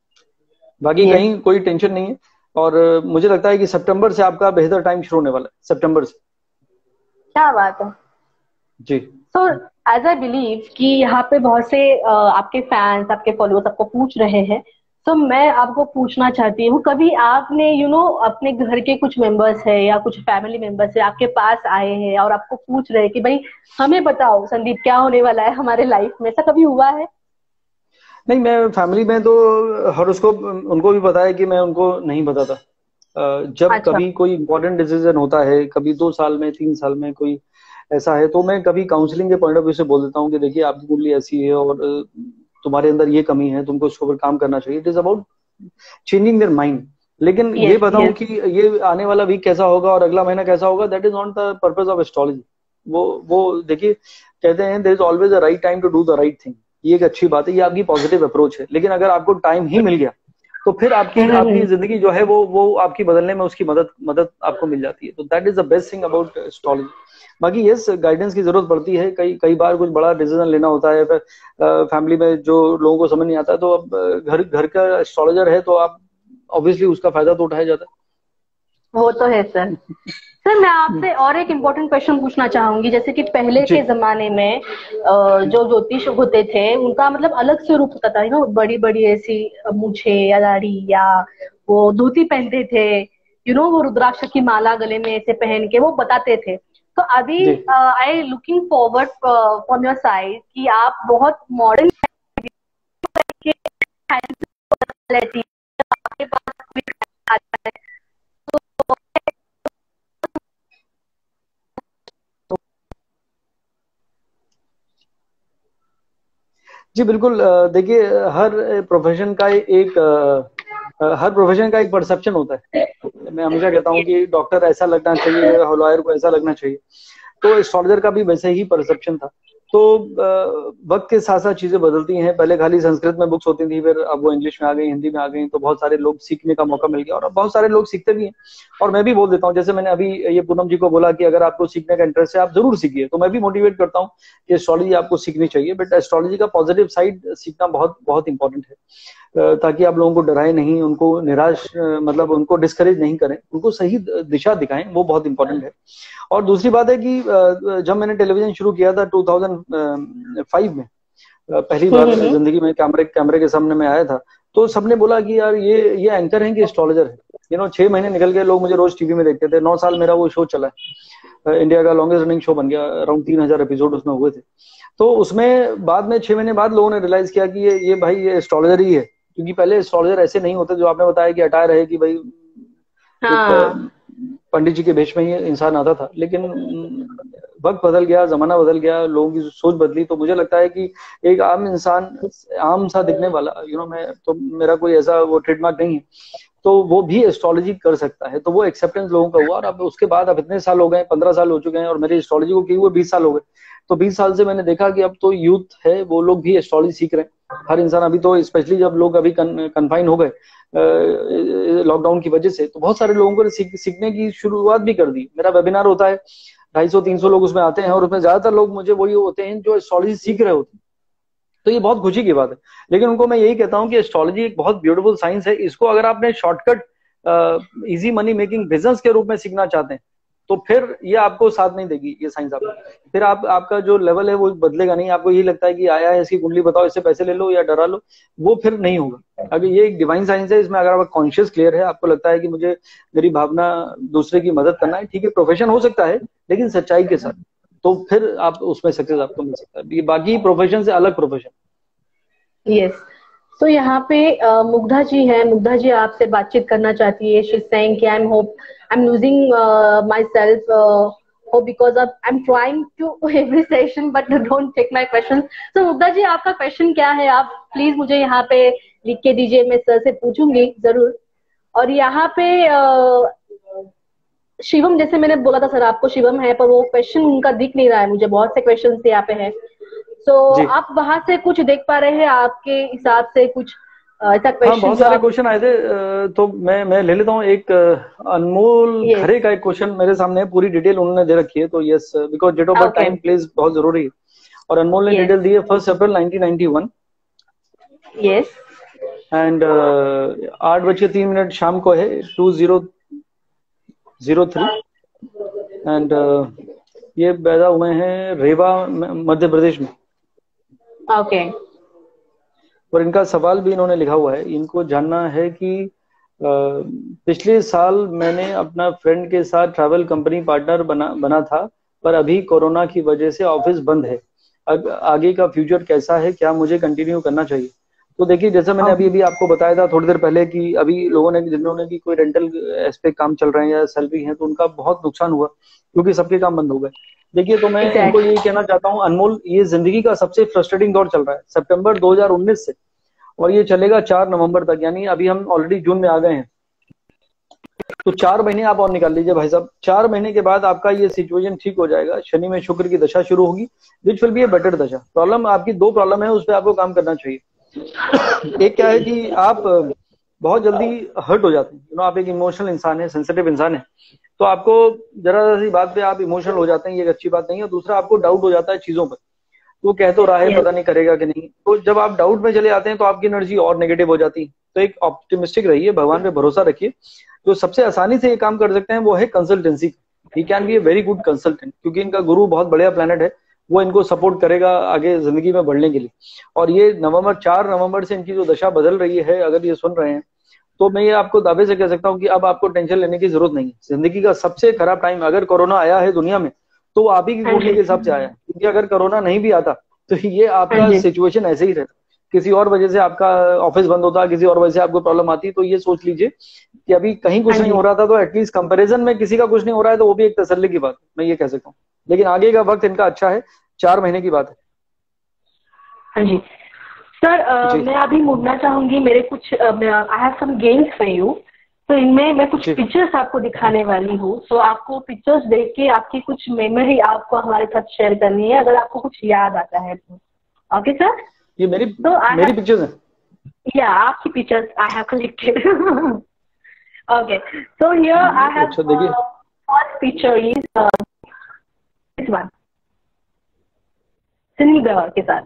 बाकी यस। कहीं कोई टेंशन नहीं है। और अ, मुझे लगता है कि सितंबर से आपका बेहतर टाइम शुरू होने वाला है, सितंबर से। क्या बात है। जी। सो एज आई बिलीव कि यहाँ पे बहुत से अ, आपके फैंस, आपके फॉलोअर्स आपको पूछ रहे हैं। तो मैं आपको पूछना चाहती हूँ, कभी आपने यू you नो know, अपने घर के कुछ मेंबर्स है या कुछ फैमिली मेंबर्स है आपके पास आए हैं और आपको पूछ रहे हैं कि भाई हमें बताओ संदीप क्या होने वाला है हमारे लाइफ में, ऐसा कभी हुआ है? नहीं, मैं फैमिली में तो हर उसको, उनको भी पता है कि मैं उनको नहीं बताता। अ, जब अच्छा। कभी कोई इंपॉर्टेंट डिसीजन होता है, कभी दो साल में, तीन साल में कोई ऐसा है, तो मैं कभी काउंसलिंग के पॉइंट ऑफ व्यू से बोल देता हूँ कि देखिए आपकी कुंडली ऐसी है, और अ, तुम्हारे अंदर ये कमी है, तुमको उसके ऊपर काम करना चाहिए। It is about changing their mind. लेकिन ये यस। बताऊं यस। कि ये आने वाला वीक कैसा होगा और अगला महीना कैसा होगा, that is not the purpose of astrology. वो वो देखिए, कहते हैं there is always a right time to do the right thing. ये एक अच्छी बात है, ये आपकी पॉजिटिव अप्रोच है। लेकिन अगर आपको टाइम ही मिल गया तो फिर आपकी हम्म। आपकी हम्म। जिंदगी जो है वो वो आपकी बदलने में उसकी मदद मदद आपको मिल जाती है। तो that is the best thing about astrology. बाकी यस, गाइडेंस की जरूरत पड़ती है, कई कई बार कुछ बड़ा डिसीजन लेना होता है, फिर फैमिली में जो लोगों को समझ नहीं आता है, तो अब अ, घर घर का एस्ट्रोलॉजर है तो आप ऑब्वियसली उसका फायदा तो उठाया जाता वो तो है सर। सर मैं है। आपसे और एक इम्पोर्टेंट क्वेश्चन पूछना चाहूंगी, जैसे कि पहले जी। के जमाने में अ, जो ज्योतिष होते थे उनका मतलब अलग से रूप होता था, यू नो, बड़ी बड़ी ऐसी मूछें या दाढ़ी, या वो धोती पहनते थे, यू नो, वो रुद्राक्ष की माला गले में ऐसे पहन के वो बताते थे। तो अभी जी। I looking forward from your side कि आप बहुत मॉडर्न पर्सनैलिटी, आपके पास कोई आता है तो जी बिल्कुल। अ, देखिए, हर प्रोफेशन का एक अ, अ, हर प्रोफेशन का एक परसेप्शन होता है। मैं हमेशा कहता हूँ कि डॉक्टर ऐसा लगना चाहिए, लॉयर को ऐसा लगना चाहिए, तो एस्ट्रोलॉजर का भी वैसे ही परसेप्शन था। तो अ, वक्त के साथ साथ चीजें बदलती हैं। पहले खाली संस्कृत में बुक्स होती थी, फिर अब वो इंग्लिश में आ गई, हिंदी में आ गई, तो बहुत सारे लोग सीखने का मौका मिल गया, और अब बहुत सारे लोग सीखते भी हैं। और मैं भी बोल देता हूँ, जैसे मैंने अभी ये पूनम जी को बोला कि अगर आपको सीखने का इंटरेस्ट है आप जरूर सीखिए, तो मैं भी मोटिवेट करता हूँ कि एस्ट्रोलॉजी आपको सीखनी चाहिए। बट एस्ट्रोलॉजी का पॉजिटिव साइड सीखना बहुत बहुत इंपॉर्टेंट है, अ, ताकि आप लोगों को डराए नहीं, उनको निराश, अ, मतलब उनको डिस्करेज नहीं करें, उनको सही दिशा दिखाएं, वो बहुत इंपॉर्टेंट है। और दूसरी बात है कि अ, जब मैंने टेलीविजन शुरू किया था टू थाउजेंड फाइव में, अ, पहली हम्म। बार हम्म। जिंदगी में कैमरे कैमरे के सामने में आया था, तो सबने बोला कि यार ये ये एंकर है कि एस्ट्रोलॉजर है। यू नो छह महीने निकल गए, लोग मुझे रोज टीवी में देखते थे। नौ साल मेरा वो शो चला है, इंडिया का लॉन्गेस्ट रनिंग शो बन गया, अराउंड तीन हजार एपिसोड उसमें हुए थे। तो उसमें बाद में छह महीने बाद लोगों ने रियलाइज किया कि ये ये भाई ये एस्ट्रोलॉजर ही है, क्योंकि पहले एस्ट्रोलॉजर ऐसे नहीं होते जो आपने बताया कि अटायर है कि भाई एक हाँ। पंडित जी के भेष में ही इंसान आता था। लेकिन अम, वक्त बदल गया, जमाना बदल गया, लोगों की सोच बदली, तो मुझे लगता है कि एक आम इंसान, आम सा दिखने वाला, यू नो मैं तो, मेरा कोई ऐसा वो ट्रेडमार्क नहीं है, तो वो भी एस्ट्रोलॉजी कर सकता है। तो वो एक्सेप्टेंस लोगों का हुआ, और अब उसके बाद अब इतने साल हो गए, पंद्रह साल हो चुके हैं, और मेरी एस्ट्रोलॉजी को किए हुए बीस साल हो गए। तो बीस साल से मैंने देखा कि अब तो यूथ है वो लोग भी एस्ट्रोलॉजी सीख रहे हैं। हर इंसान अभी तो, स्पेशली जब लोग अभी कन्फाइन हो गए लॉकडाउन की वजह से, तो बहुत सारे लोगों को सीख, सीखने की शुरुआत भी कर दी। मेरा वेबिनार होता है, ढाई सौ तीन सौ लोग उसमें आते हैं, और उसमें ज्यादातर लोग मुझे वही होते हैं जो एस्ट्रोलॉजी सीख रहे होते हैं। तो ये बहुत खुशी की बात है। लेकिन उनको मैं यही कहता हूँ कि एस्ट्रोलॉजी एक बहुत ब्यूटीफुल साइंस है। इसको अगर आपने shortcut easy money making business के रूप में सीखना चाहते हैं, तो फिर ये आपको साथ नहीं देगी ये साइंस आपको, फिर आप आपका जो लेवल है वो बदलेगा नहीं। आपको यही लगता है कि आया है इसकी कुंडली बताओ, इससे पैसे ले लो या डरा लो, वो फिर नहीं होगा। अगर ये एक डिवाइन साइंस है, इसमें अगर आप कॉन्शियस क्लियर है, आपको लगता है कि मुझे मेरी भावना दूसरे की मदद करना है, ठीक है प्रोफेशन हो सकता है लेकिन सच्चाई के साथ, तो फिर आप उसमें सक्सेस आपको मिल सकता है। ये बाकी प्रोफेशन से अलग प्रोफेशन। यस। तो यहाँ पे अ, मुग्धा जी हैं, मुग्धा जी आपसे बातचीत करना चाहती है। शी इज सेइंग कि I am hope I am losing myself hope because of I am trying to every session but don't take my question. तो मुग्धा जी आपका क्वेश्चन क्या है, आप प्लीज मुझे यहाँ पे लिख के दीजिए, मैं सर से पूछूंगी जरूर। और यहाँ पे uh, शिवम, जैसे मैंने बोला था सर आपको शिवम है, पर वो क्वेश्चन उनका दिख नहीं रहा है मुझे, बहुत से क्वेश्चन यहाँ पे है। तो so, आप वहां से कुछ देख पा रहे हैं आपके हिसाब से कुछ ऐसा क्वेश्चन? हाँ, बहुत सारे क्वेश्चन आए थे, तो मैं मैं ले लेता हूँ। एक अनमोल yes. खरे का एक क्वेश्चन मेरे सामने है, पूरी डिटेल उन्होंने दे रखी है, तो yes because date of birth time place बहुत जरूरी है। और अनमोल ने डिटेल दी है first April nineteen ninety one. Yes. And आठ बज के तीन मिनट शाम को है, two zero zero three. And ये पैदा हुए हैं रेवा मध्य प्रदेश में। Okay okay. और इनका सवाल भी इन्होंने लिखा हुआ है, इनको जानना है कि आ, पिछले साल मैंने अपना फ्रेंड के साथ ट्रैवल कंपनी पार्टनर बना बना था, पर अभी कोरोना की वजह से ऑफिस बंद है। अग, आगे का फ्यूचर कैसा है, क्या मुझे कंटिन्यू करना चाहिए? तो देखिए, जैसा मैंने अभी अभी आपको बताया था थोड़ी देर पहले कि अभी लोगों ने जिन्होंने भी कोई रेंटल पे काम चल रहे हैं या सैलरी है, तो उनका बहुत नुकसान हुआ क्योंकि सबके काम बंद हो गए। देखिए, तो मैं exactly. इनको यही कहना चाहता हूँ, अनमोल, ये जिंदगी का सबसे फ्रस्ट्रेटिंग दौर चल रहा है सितंबर दो हज़ार उन्नीस से, और ये चलेगा चार नवंबर तक, यानी अभी हम ऑलरेडी जून में आ गए हैं। तो चार महीने आप और निकाल लीजिए भाई साहब। चार महीने के बाद आपका ये सिचुएशन ठीक हो जाएगा। शनि में शुक्र की दशा शुरू होगी, which will be a better dasha. Problem आपकी दो प्रॉब्लम है, उस पर आपको काम करना चाहिए। एक क्या है कि आप बहुत जल्दी हर्ट हो जाते हैं, यू नो, आप एक इमोशनल इंसान है, सेंसिटिव इंसान है, तो आपको जरा सी बात पे आप इमोशनल हो जाते हैं, ये एक अच्छी बात नहीं है। दूसरा, आपको डाउट हो जाता है चीजों पर, तो कह तो रहा है पता नहीं करेगा कि नहीं, तो जब आप डाउट में चले आते हैं तो आपकी एनर्जी और नेगेटिव हो जाती है। तो एक ऑप्टिमिस्टिक रहिए, भगवान पे भरोसा रखिए। जो सबसे आसानी से ये काम कर सकते हैं वो है consultancy. He can be a very good consultant, क्योंकि इनका गुरु बहुत बढ़िया प्लेनेट है, वो इनको सपोर्ट करेगा आगे जिंदगी में बढ़ने के लिए। और ये नवंबर चार नवंबर से इनकी जो दशा बदल रही है, अगर ये सुन रहे हैं, तो मैं ये आपको दावे से कह सकता हूँ कि अब आपको टेंशन लेने की जरूरत नहीं है। जिंदगी का सबसे खराब टाइम, अगर कोरोना आया है दुनिया में, तो आप ही की कुंडली के हिसाब से आया है, क्योंकि अगर कोरोना नहीं भी आता तो ये आपका सिचुएशन ऐसे ही रहता। किसी और वजह से आपका ऑफिस बंद होता, किसी और वजह से आपको प्रॉब्लम आती, तो ये सोच लीजिए कि अभी कहीं कुछ नहीं हो रहा था, तो एटलीस्ट कंपैरिजन में किसी का कुछ नहीं हो रहा है, तो वो भी एक तसल्ली की बात, मैं ये कह सकता हूँ। लेकिन आगे का वक्त इनका अच्छा है, चार महीने की बात है। हाँ जी सर, uh, मैं अभी मुड़ना चाहूंगी। मेरे कुछ I have some games for you, तो इनमें मैं कुछ पिक्चर्स आपको दिखाने वाली हूँ। तो आपको पिक्चर्स देख के आपकी कुछ मेमोरी आपको हमारे साथ शेयर करनी है, अगर आपको कुछ याद आता है तो। Okay sir? ये मेरी तो मेरी पिक्चर्स हैं? या आपकी pictures I have collected. Okay, so here I have first picture is this one, Sunil Grover के साथ।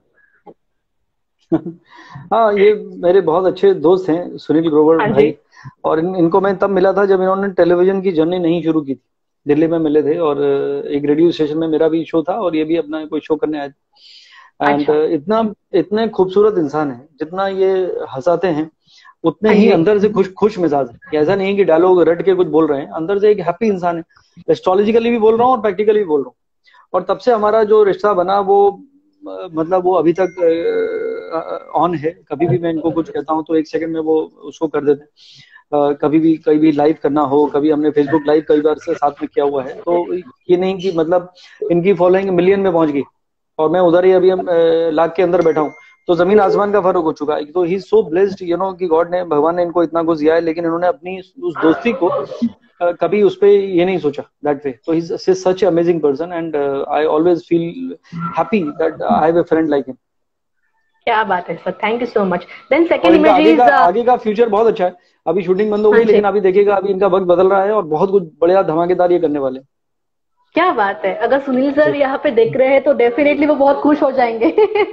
हाँ, ये मेरे बहुत अच्छे दोस्त हैं सुनील ग्रोवर भाई, और इन, इनको मैं तब मिला था जब इन्होंने टेलीविजन की जर्नी नहीं शुरू की थी। दिल्ली में मिले थे और एक रेडियो स्टेशन में मेरा भी शो था और ये भी अपना कोई शो करने आए थे। एंड अच्छा। इतना इतने खूबसूरत इंसान है, जितना ये हंसाते हैं उतने ही अंदर से खुश खुश मिजाज है। ऐसा नहीं कि डायलॉग रट के कुछ बोल रहे हैं, अंदर से एक हैप्पी इंसान है। एस्ट्रोलॉजिकली भी बोल रहा हूँ और प्रैक्टिकली भी बोल रहा हूँ। और तब से हमारा जो रिश्ता बना वो मतलब वो अभी तक ऑन है। कभी भी मैं इनको कुछ कहता हूँ तो एक सेकंड में वो उसको कर देते हैं। uh, कभी भी कहीं भी लाइव करना हो, कभी हमने फेसबुक लाइव कई बार से साथ में किया हुआ है। तो ये नहीं कि मतलब इनकी फॉलोइंग मिलियन में पहुंच गई और मैं उधर ही अभी हम लाख के अंदर बैठा हूँ, तो जमीन आसमान का फर्क हो चुका है। तो he is so blessed, you know, कि गॉड ने, भगवान ने इनको इतना कुछ दिया है, लेकिन इन्होंने अपनी उस दोस्ती को uh, कभी उस पर ये नहीं सोचा दैट वे। तो he is such amazing person and I always feel happy that I have a friend like him. क्या बात है sir, thank you so much. Then second image is आगे का फ्यूचर बहुत अच्छा है। अभी शूटिंग बंद हो गई, लेकिन अभी देखिएगा अभी इनका वक्त बदल रहा है और बहुत कुछ बढ़िया धमाकेदार ये करने वाले। क्या बात है, अगर सुनील सर यहाँ पे देख रहे हैं तो डेफिनेटली वो बहुत खुश हो जाएंगे।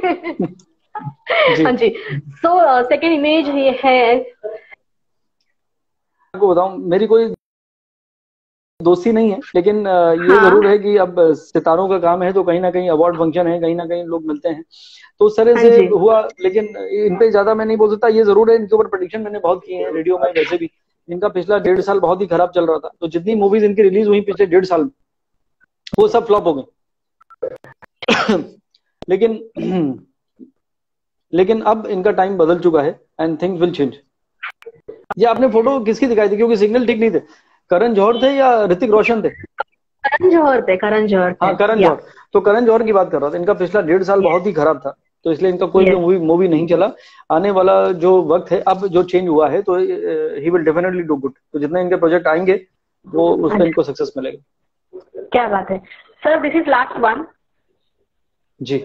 हाँ जी। सो सेकंड इमेज ये है, आपको बताऊं, मेरी कोई दोस्ती नहीं है, लेकिन अ, ये हाँ जरूर है कि अब सितारों का काम है तो कहीं ना कहीं अवार्ड फंक्शन है, कहीं ना कहीं लोग मिलते हैं, तो उस तरह हाँ से जी। हुआ। लेकिन इन पे ज्यादा मैं नहीं बोल सकता। ये जरूर है, इनके ऊपर प्रेडिक्शन मैंने बहुत किए हैं रेडियो में, वैसे भी इनका पिछला डेढ़ साल बहुत ही खराब चल रहा था, तो जितनी मूवीज इनकी रिलीज हुई पिछले डेढ़ साल में वो सब फ्लॉप हो गई। लेकिन लेकिन अब इनका टाइम बदल चुका है एंड थिंग्स विल चेंज। ये आपने फोटो किसकी दिखाई थी, क्योंकि सिग्नल ठीक नहीं थे? करण जौहर थे या ऋतिक रोशन थे? करण जौहर थे, करण जौहर थे। हाँ, करण या जौहर। तो करण जौहर की बात कर रहा था। इनका पिछला डेढ़ साल बहुत ही खराब था, तो इसलिए इनका कोई भी यस मूवी मूवी नहीं चला। आने वाला जो वक्त है, अब जो चेंज हुआ है, तो he will definitely do good. तो जितने इनके प्रोजेक्ट आएंगे वो उसमें इनको सक्सेस मिलेगा। क्या बात है sir, this is last one. जी।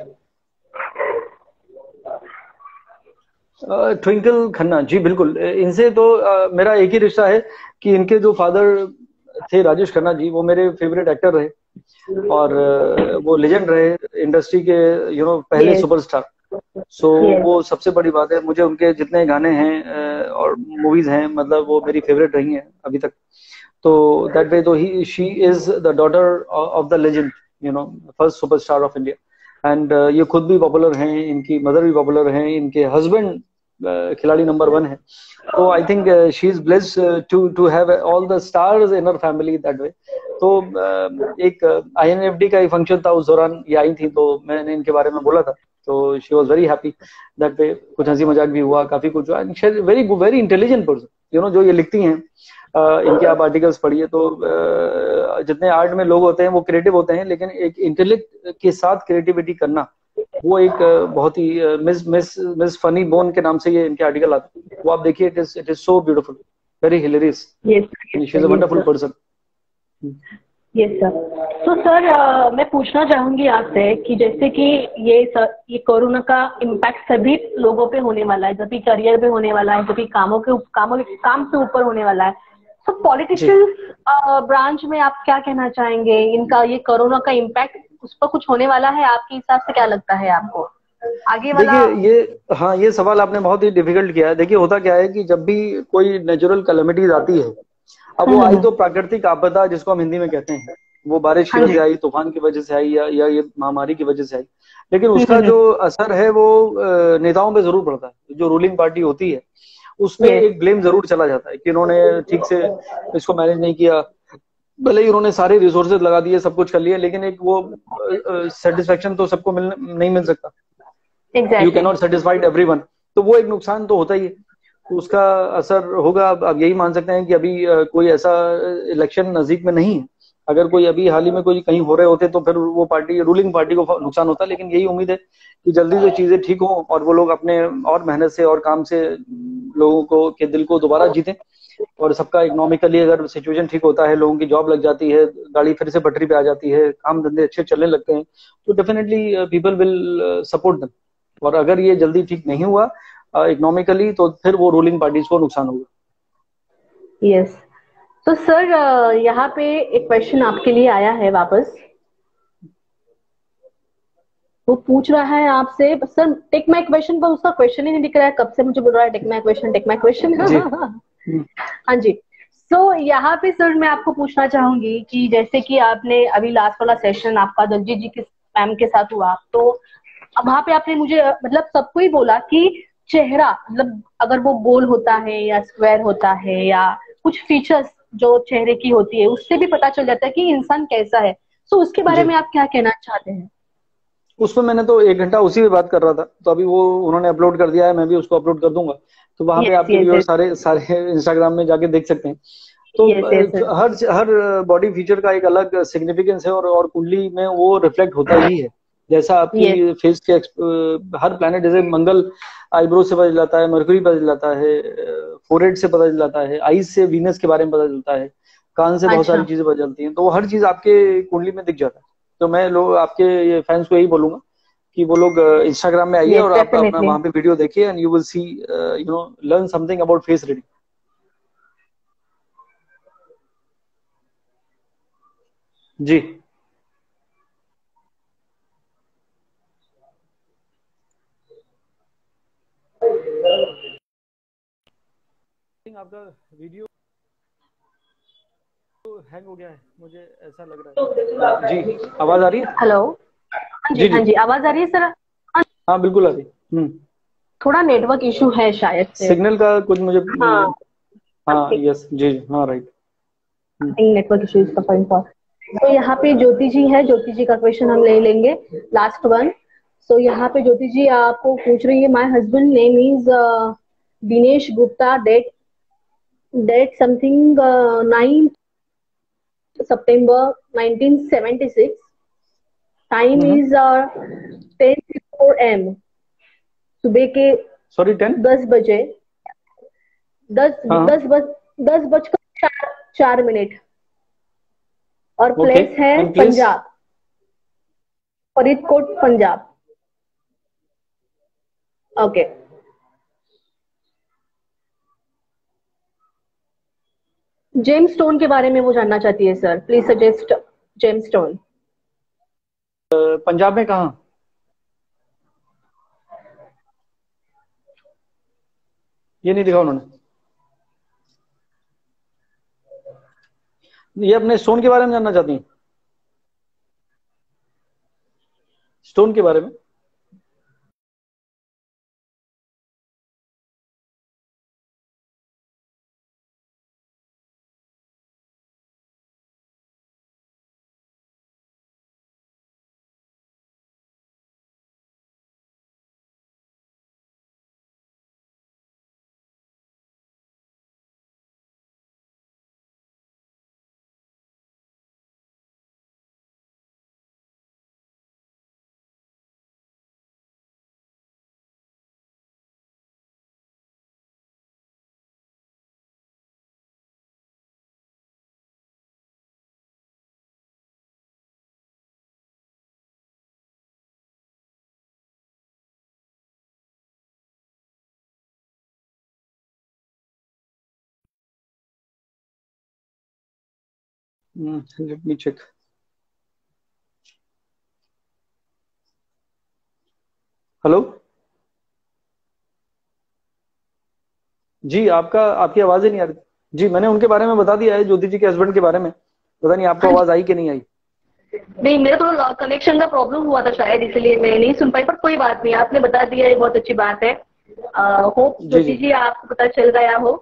ट्विंकल खन्ना जी, बिल्कुल। इनसे तो अ, मेरा एक ही रिश्ता है कि इनके जो फादर थे राजेश खन्ना जी, वो मेरे फेवरेट एक्टर रहे, और अ, वो लेजेंड रहे इंडस्ट्री के, यू नो पहले यस सुपरस्टार। सो यस वो सबसे बड़ी बात है। मुझे उनके जितने गाने हैं अ, और मूवीज हैं, मतलब वो मेरी फेवरेट रही हैं अभी तक। तो दैट वे, तो he she is the daughter of the legend, you know first superstar of India. एंड ये खुद भी पॉपुलर हैं, इनकी मदर भी पॉपुलर हैं, इनके हस्बैंड खिलाड़ी नंबर वन है। तो I think she is blessed to to have all the stars in her family that way. तो uh, एक आई एन एफ डी का एक फंक्शन था, उस दौरान ये आई थी, तो मैंने इनके बारे में बोला था। तो she was very happy that way. कुछ हंसी मजाक भी हुआ, काफी कुछ हुआ। Very very intelligent person, you know जो ये लिखती हैं, uh, इनके आप आर्टिकल्स पढ़िए तो uh, जितने आर्ट में लोग होते हैं वो क्रिएटिव होते हैं, लेकिन एक इंटेलेक्ट के साथ क्रिएटिविटी करना, वो एक uh, बहुत ही miss miss miss funny bone के नाम से ये इनके आर्टिकल आते हैं। वो आप देखिए, it is it is so beautiful, very hilarious. Yes she is a yes wonderful sir. Person. Yes sir. तो सर अ, मैं पूछना चाहूंगी आपसे कि जैसे कि ये सर, ये कोरोना का इम्पैक्ट सभी लोगों पे होने वाला है, कभी करियर पे होने वाला है, कभी कामों के कामों के काम से ऊपर होने वाला है। तो जी, पॉलिटिशियंस ब्रांच में आप क्या कहना चाहेंगे? इनका ये कोरोना का इम्पैक्ट उस पर कुछ होने वाला है? आपके हिसाब से क्या लगता है आपको आगे वाला? देखिए ये, हाँ, ये सवाल आपने बहुत ही डिफिकल्ट किया है। देखिए होता क्या है कि जब भी कोई नेचुरल कैलेमिटीज आती है, अब वो हम्म आई हम्म, तो प्राकृतिक आपदा जिसको हम हिंदी में कहते हैं, वो बारिश की हाँ वजह जी। से आई, तूफान की वजह से आई, या या ये महामारी की वजह से आई, लेकिन हम्म उसका हम्म जो असर है वो अ, नेताओं पे जरूर पड़ता है। जो रूलिंग पार्टी होती है उस पे यस एक ब्लेम जरूर चला जाता है कि इन्होंने ठीक से इसको मैनेज नहीं किया। भले ही उन्होंने सारे रिसोर्सेज लगा दिए, सब कुछ कर लिया, लेकिन एक वो सेटिस्फेक्शन तो सबको मिल नहीं मिल सकता। You can exactly. Not satisfied everyone. तो वो एक नुकसान तो होता ही है, तो उसका असर होगा। अब अब यही मान सकते हैं कि अभी अ, कोई ऐसा इलेक्शन नजदीक में नहीं है। अगर कोई अभी हाल ही में कोई कहीं हो रहे होते तो फिर वो पार्टी, रूलिंग पार्टी को नुकसान होता। लेकिन यही उम्मीद है कि जल्दी से चीजें ठीक हों और वो लोग अपने और मेहनत से और काम से लोगों को के दिल को दोबारा जीतें। और सबका इकोनॉमिकली अगर सिचुएशन ठीक होता है, लोगों की जॉब लग जाती है, गाड़ी फिर से पटरी पे आ जाती है, काम धंधे अच्छे चलने लगते हैं, तो definitely people will support them. और अगर ये जल्दी ठीक नहीं हुआ इकोनॉमिकली, तो फिर वो रूलिंग पार्टीज को नुकसान होगा। यस। तो सर अ, यहाँ पे एक क्वेश्चन आपके लिए आया है वापस। वो पूछ रहा है आपसे, सर टेक माई क्वेश्चन, पर उसका क्वेश्चन ही नहीं दिख रहा है, कब से मुझे बोल रहा है take my question take my question. जी। हम्म, हाँ जी। सो यहाँ पे सर मैं आपको पूछना चाहूंगी कि जैसे कि आपने अभी लास्ट वाला सेशन आपका दलजीत जी के मैम के साथ हुआ, तो अब वहां पे आपने मुझे मतलब सबको ही बोला कि चेहरा, मतलब अगर वो गोल होता है या स्क्वायर होता है या कुछ फीचर्स जो चेहरे की होती है उससे भी पता चल जाता है कि इंसान कैसा है। सो उसके बारे जी। में आप क्या कहना चाहते हैं? उसमें मैंने तो एक घंटा उसी पे बात कर रहा था, तो अभी वो उन्होंने अपलोड कर दिया है, मैं भी उसको अपलोड कर दूंगा। तो वहां पे यस आपके यस व्यूअर यस सारे सारे इंस्टाग्राम में जाके देख सकते हैं। तो यस यस। अ, हर हर बॉडी फीचर का एक अलग सिग्निफिकेंस है, और और कुंडली में वो रिफ्लेक्ट होता ही है। जैसा यस आपकी फेस के एक्स- हर प्लैनेट, जैसे मंगल आईब्रो से पता चलाता है, मरकरी पता चलाता है, फोरहेड से पता चलाता है, आईज से वीनस के बारे में पता चलता है, कान से बहुत सारी अच्छा। चीजें पता चलती हैं। तो वो हर चीज आपके कुंडली में दिख जाता है। तो मैं लोग आपके ये फैंस को यही बोलूंगा कि वो लोग इंस्टाग्राम में आइए यस और आप अपना डेफिनेटली। वहां पे वीडियो देखिए, and you will see, you know learn something about face reading. जी। आपका वीडियो हैंग हो गया है, मुझे ऐसा लग रहा है। जी, आवाज आ रही है? हेलो, हाँ जी, हाँ जी, आवाज आ रही है सर? हाँ बिल्कुल आ रही। हम्म थोड़ा नेटवर्क इशू है शायद से। सिग्नल का कुछ मुझे। हाँ, हाँ यस जी जी, हाँ right. Network issue is suffering for. तो यहाँ पे ज्योति जी है, ज्योति जी का क्वेश्चन हम ले लेंगे, लास्ट वन। सो यहाँ पे ज्योति जी आपको पूछ रही है, my husband name is Dinesh Gupta, date date something nine September nineteen seventy six, time is ten four AM, सुबह के सॉरी टेन दस बजे, दस हाँ दस बज दस बजकर चार चार मिनट, और ओके प्लेस है and place. Punjab, Faridkot Punjab. Okay, gems stone के बारे में वो जानना चाहती है sir, please suggest gems stone. Punjab में कहाँ? ये नहीं दिखा उन्होंने। ये अपने स्टोन के बारे में जानना चाहती हैं? स्टोन के बारे में? Let me check. हेलो जी, आपका आपकी आवाज ही नहीं आ रही। जी मैंने उनके बारे में बता दिया है, ज्योति जी के हस्बैंड के बारे में। पता नहीं आपको आवाज आई कि नहीं आई। नहीं, मेरा थोड़ा कनेक्शन का प्रॉब्लम हुआ था शायद, इसलिए मैं नहीं सुन पाई, पर कोई बात नहीं, आपने बता दिया, ये बहुत अच्छी बात है। होप जी ज्योति जी जी आपको पता चल गया हो।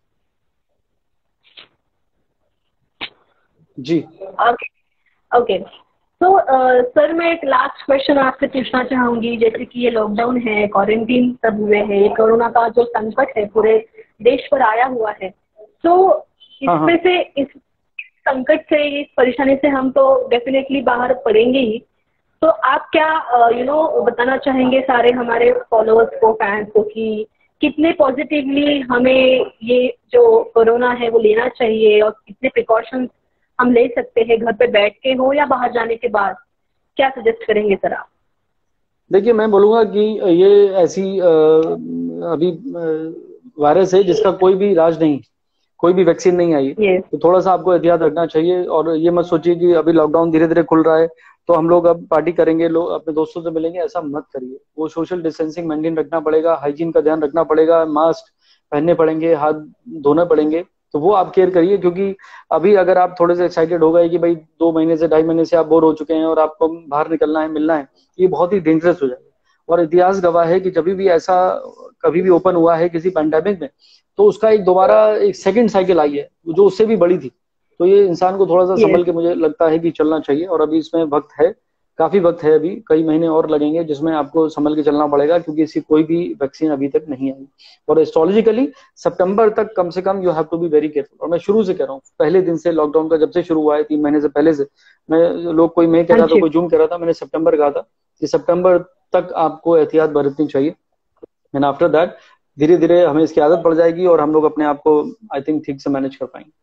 जी ओके, ओके। तो सर मैं एक लास्ट क्वेश्चन आपसे पूछना चाहूंगी, जैसे कि ये लॉकडाउन है, क्वारंटीन सब हुए हैं, ये कोरोना का जो संकट है पूरे देश पर आया हुआ है, तो हाँ हाँ इसमें से इस संकट से, इस परेशानी से हम तो डेफिनेटली बाहर पड़ेंगे ही। तो आप क्या यू नो बताना चाहेंगे सारे हमारे फॉलोअर्स को, फैंस को, कि कितने पॉजिटिवली हमें ये जो कोरोना है वो लेना चाहिए, और कितने प्रिकॉशंस हम ले सकते हैं घर पे बैठ के हो या बाहर जाने के बाद, क्या सजेस्ट करेंगे सर आप? देखिए मैं बोलूंगा कि ये ऐसी अ, अभी वायरस है जिसका कोई भी इलाज नहीं, कोई भी वैक्सीन नहीं आई है। yes. तो थोड़ा सा आपको एहतियात रखना चाहिए, और ये मत सोचिए कि अभी लॉकडाउन धीरे धीरे खुल रहा है तो हम लोग अब पार्टी करेंगे, लोग अपने दोस्तों से मिलेंगे, ऐसा मत करिए। वो सोशल डिस्टेंसिंग मेंटेन रखना पड़ेगा, हाइजीन का ध्यान रखना पड़ेगा, मास्क पहनने पड़ेंगे, हाथ धोने पड़ेंगे। तो वो आप केयर करिए, क्योंकि अभी अगर आप थोड़े से एक्साइटेड हो गए कि भाई दो महीने से ढाई महीने से आप बोर हो चुके हैं और आपको बाहर निकलना है, मिलना है, ये बहुत ही डेंजरस हो जाएगा। और इतिहास गवाह है कि जब भी ऐसा कभी भी ओपन हुआ है किसी पैंडेमिक में, तो उसका एक दोबारा एक सेकंड साइकिल आई है जो उससे भी बड़ी थी। तो ये इंसान को थोड़ा सा yes. संभल के मुझे लगता है कि चलना चाहिए, और अभी इसमें वक्त है, काफी वक्त है, अभी कई महीने और लगेंगे जिसमें आपको संभल के चलना पड़ेगा, क्योंकि इसकी कोई भी वैक्सीन अभी तक नहीं आई। और एस्ट्रोलॉजिकली सितंबर तक कम से कम you have to be very careful. और मैं शुरू से कह रहा हूँ, पहले दिन से, लॉकडाउन का जब से शुरू हुआ है, तीन महीने से पहले से, मैं लोग कोई मई कह रहा था, कोई जून कह रहा था, मैंने सितंबर कहा था कि सितंबर तक आपको एहतियात बरतनी चाहिए। एंड आफ्टर दैट धीरे धीरे हमें इसकी आदत पड़ जाएगी और हम लोग अपने आप को आई थिंक ठीक से मैनेज कर पाएंगे।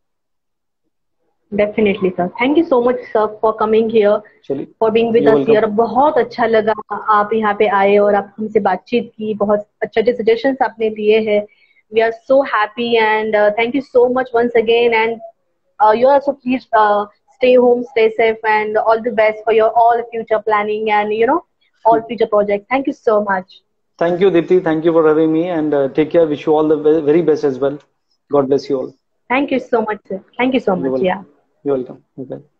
Definitely sir, thank you so much sir for coming here, चलिए, for being with you're us here. welcome। बहुत अच्छा लगा आप यहाँ पे आए और आप हमसे बातचीत की, बहुत अच्छे अच्छे सजेशंस आपने दिए हैं। We are so happy and thank you so much once again, and you also please stay home, stay safe, and all the best for your all future planning and you know all future projects. Thank you so much. Thank you, Dipti. Thank you for having me, and uh, take care. Wish you all the ve- very best as well. God bless you all. Thank you so much, sir. Thank you so You're much. welcome. Yeah. You welcome.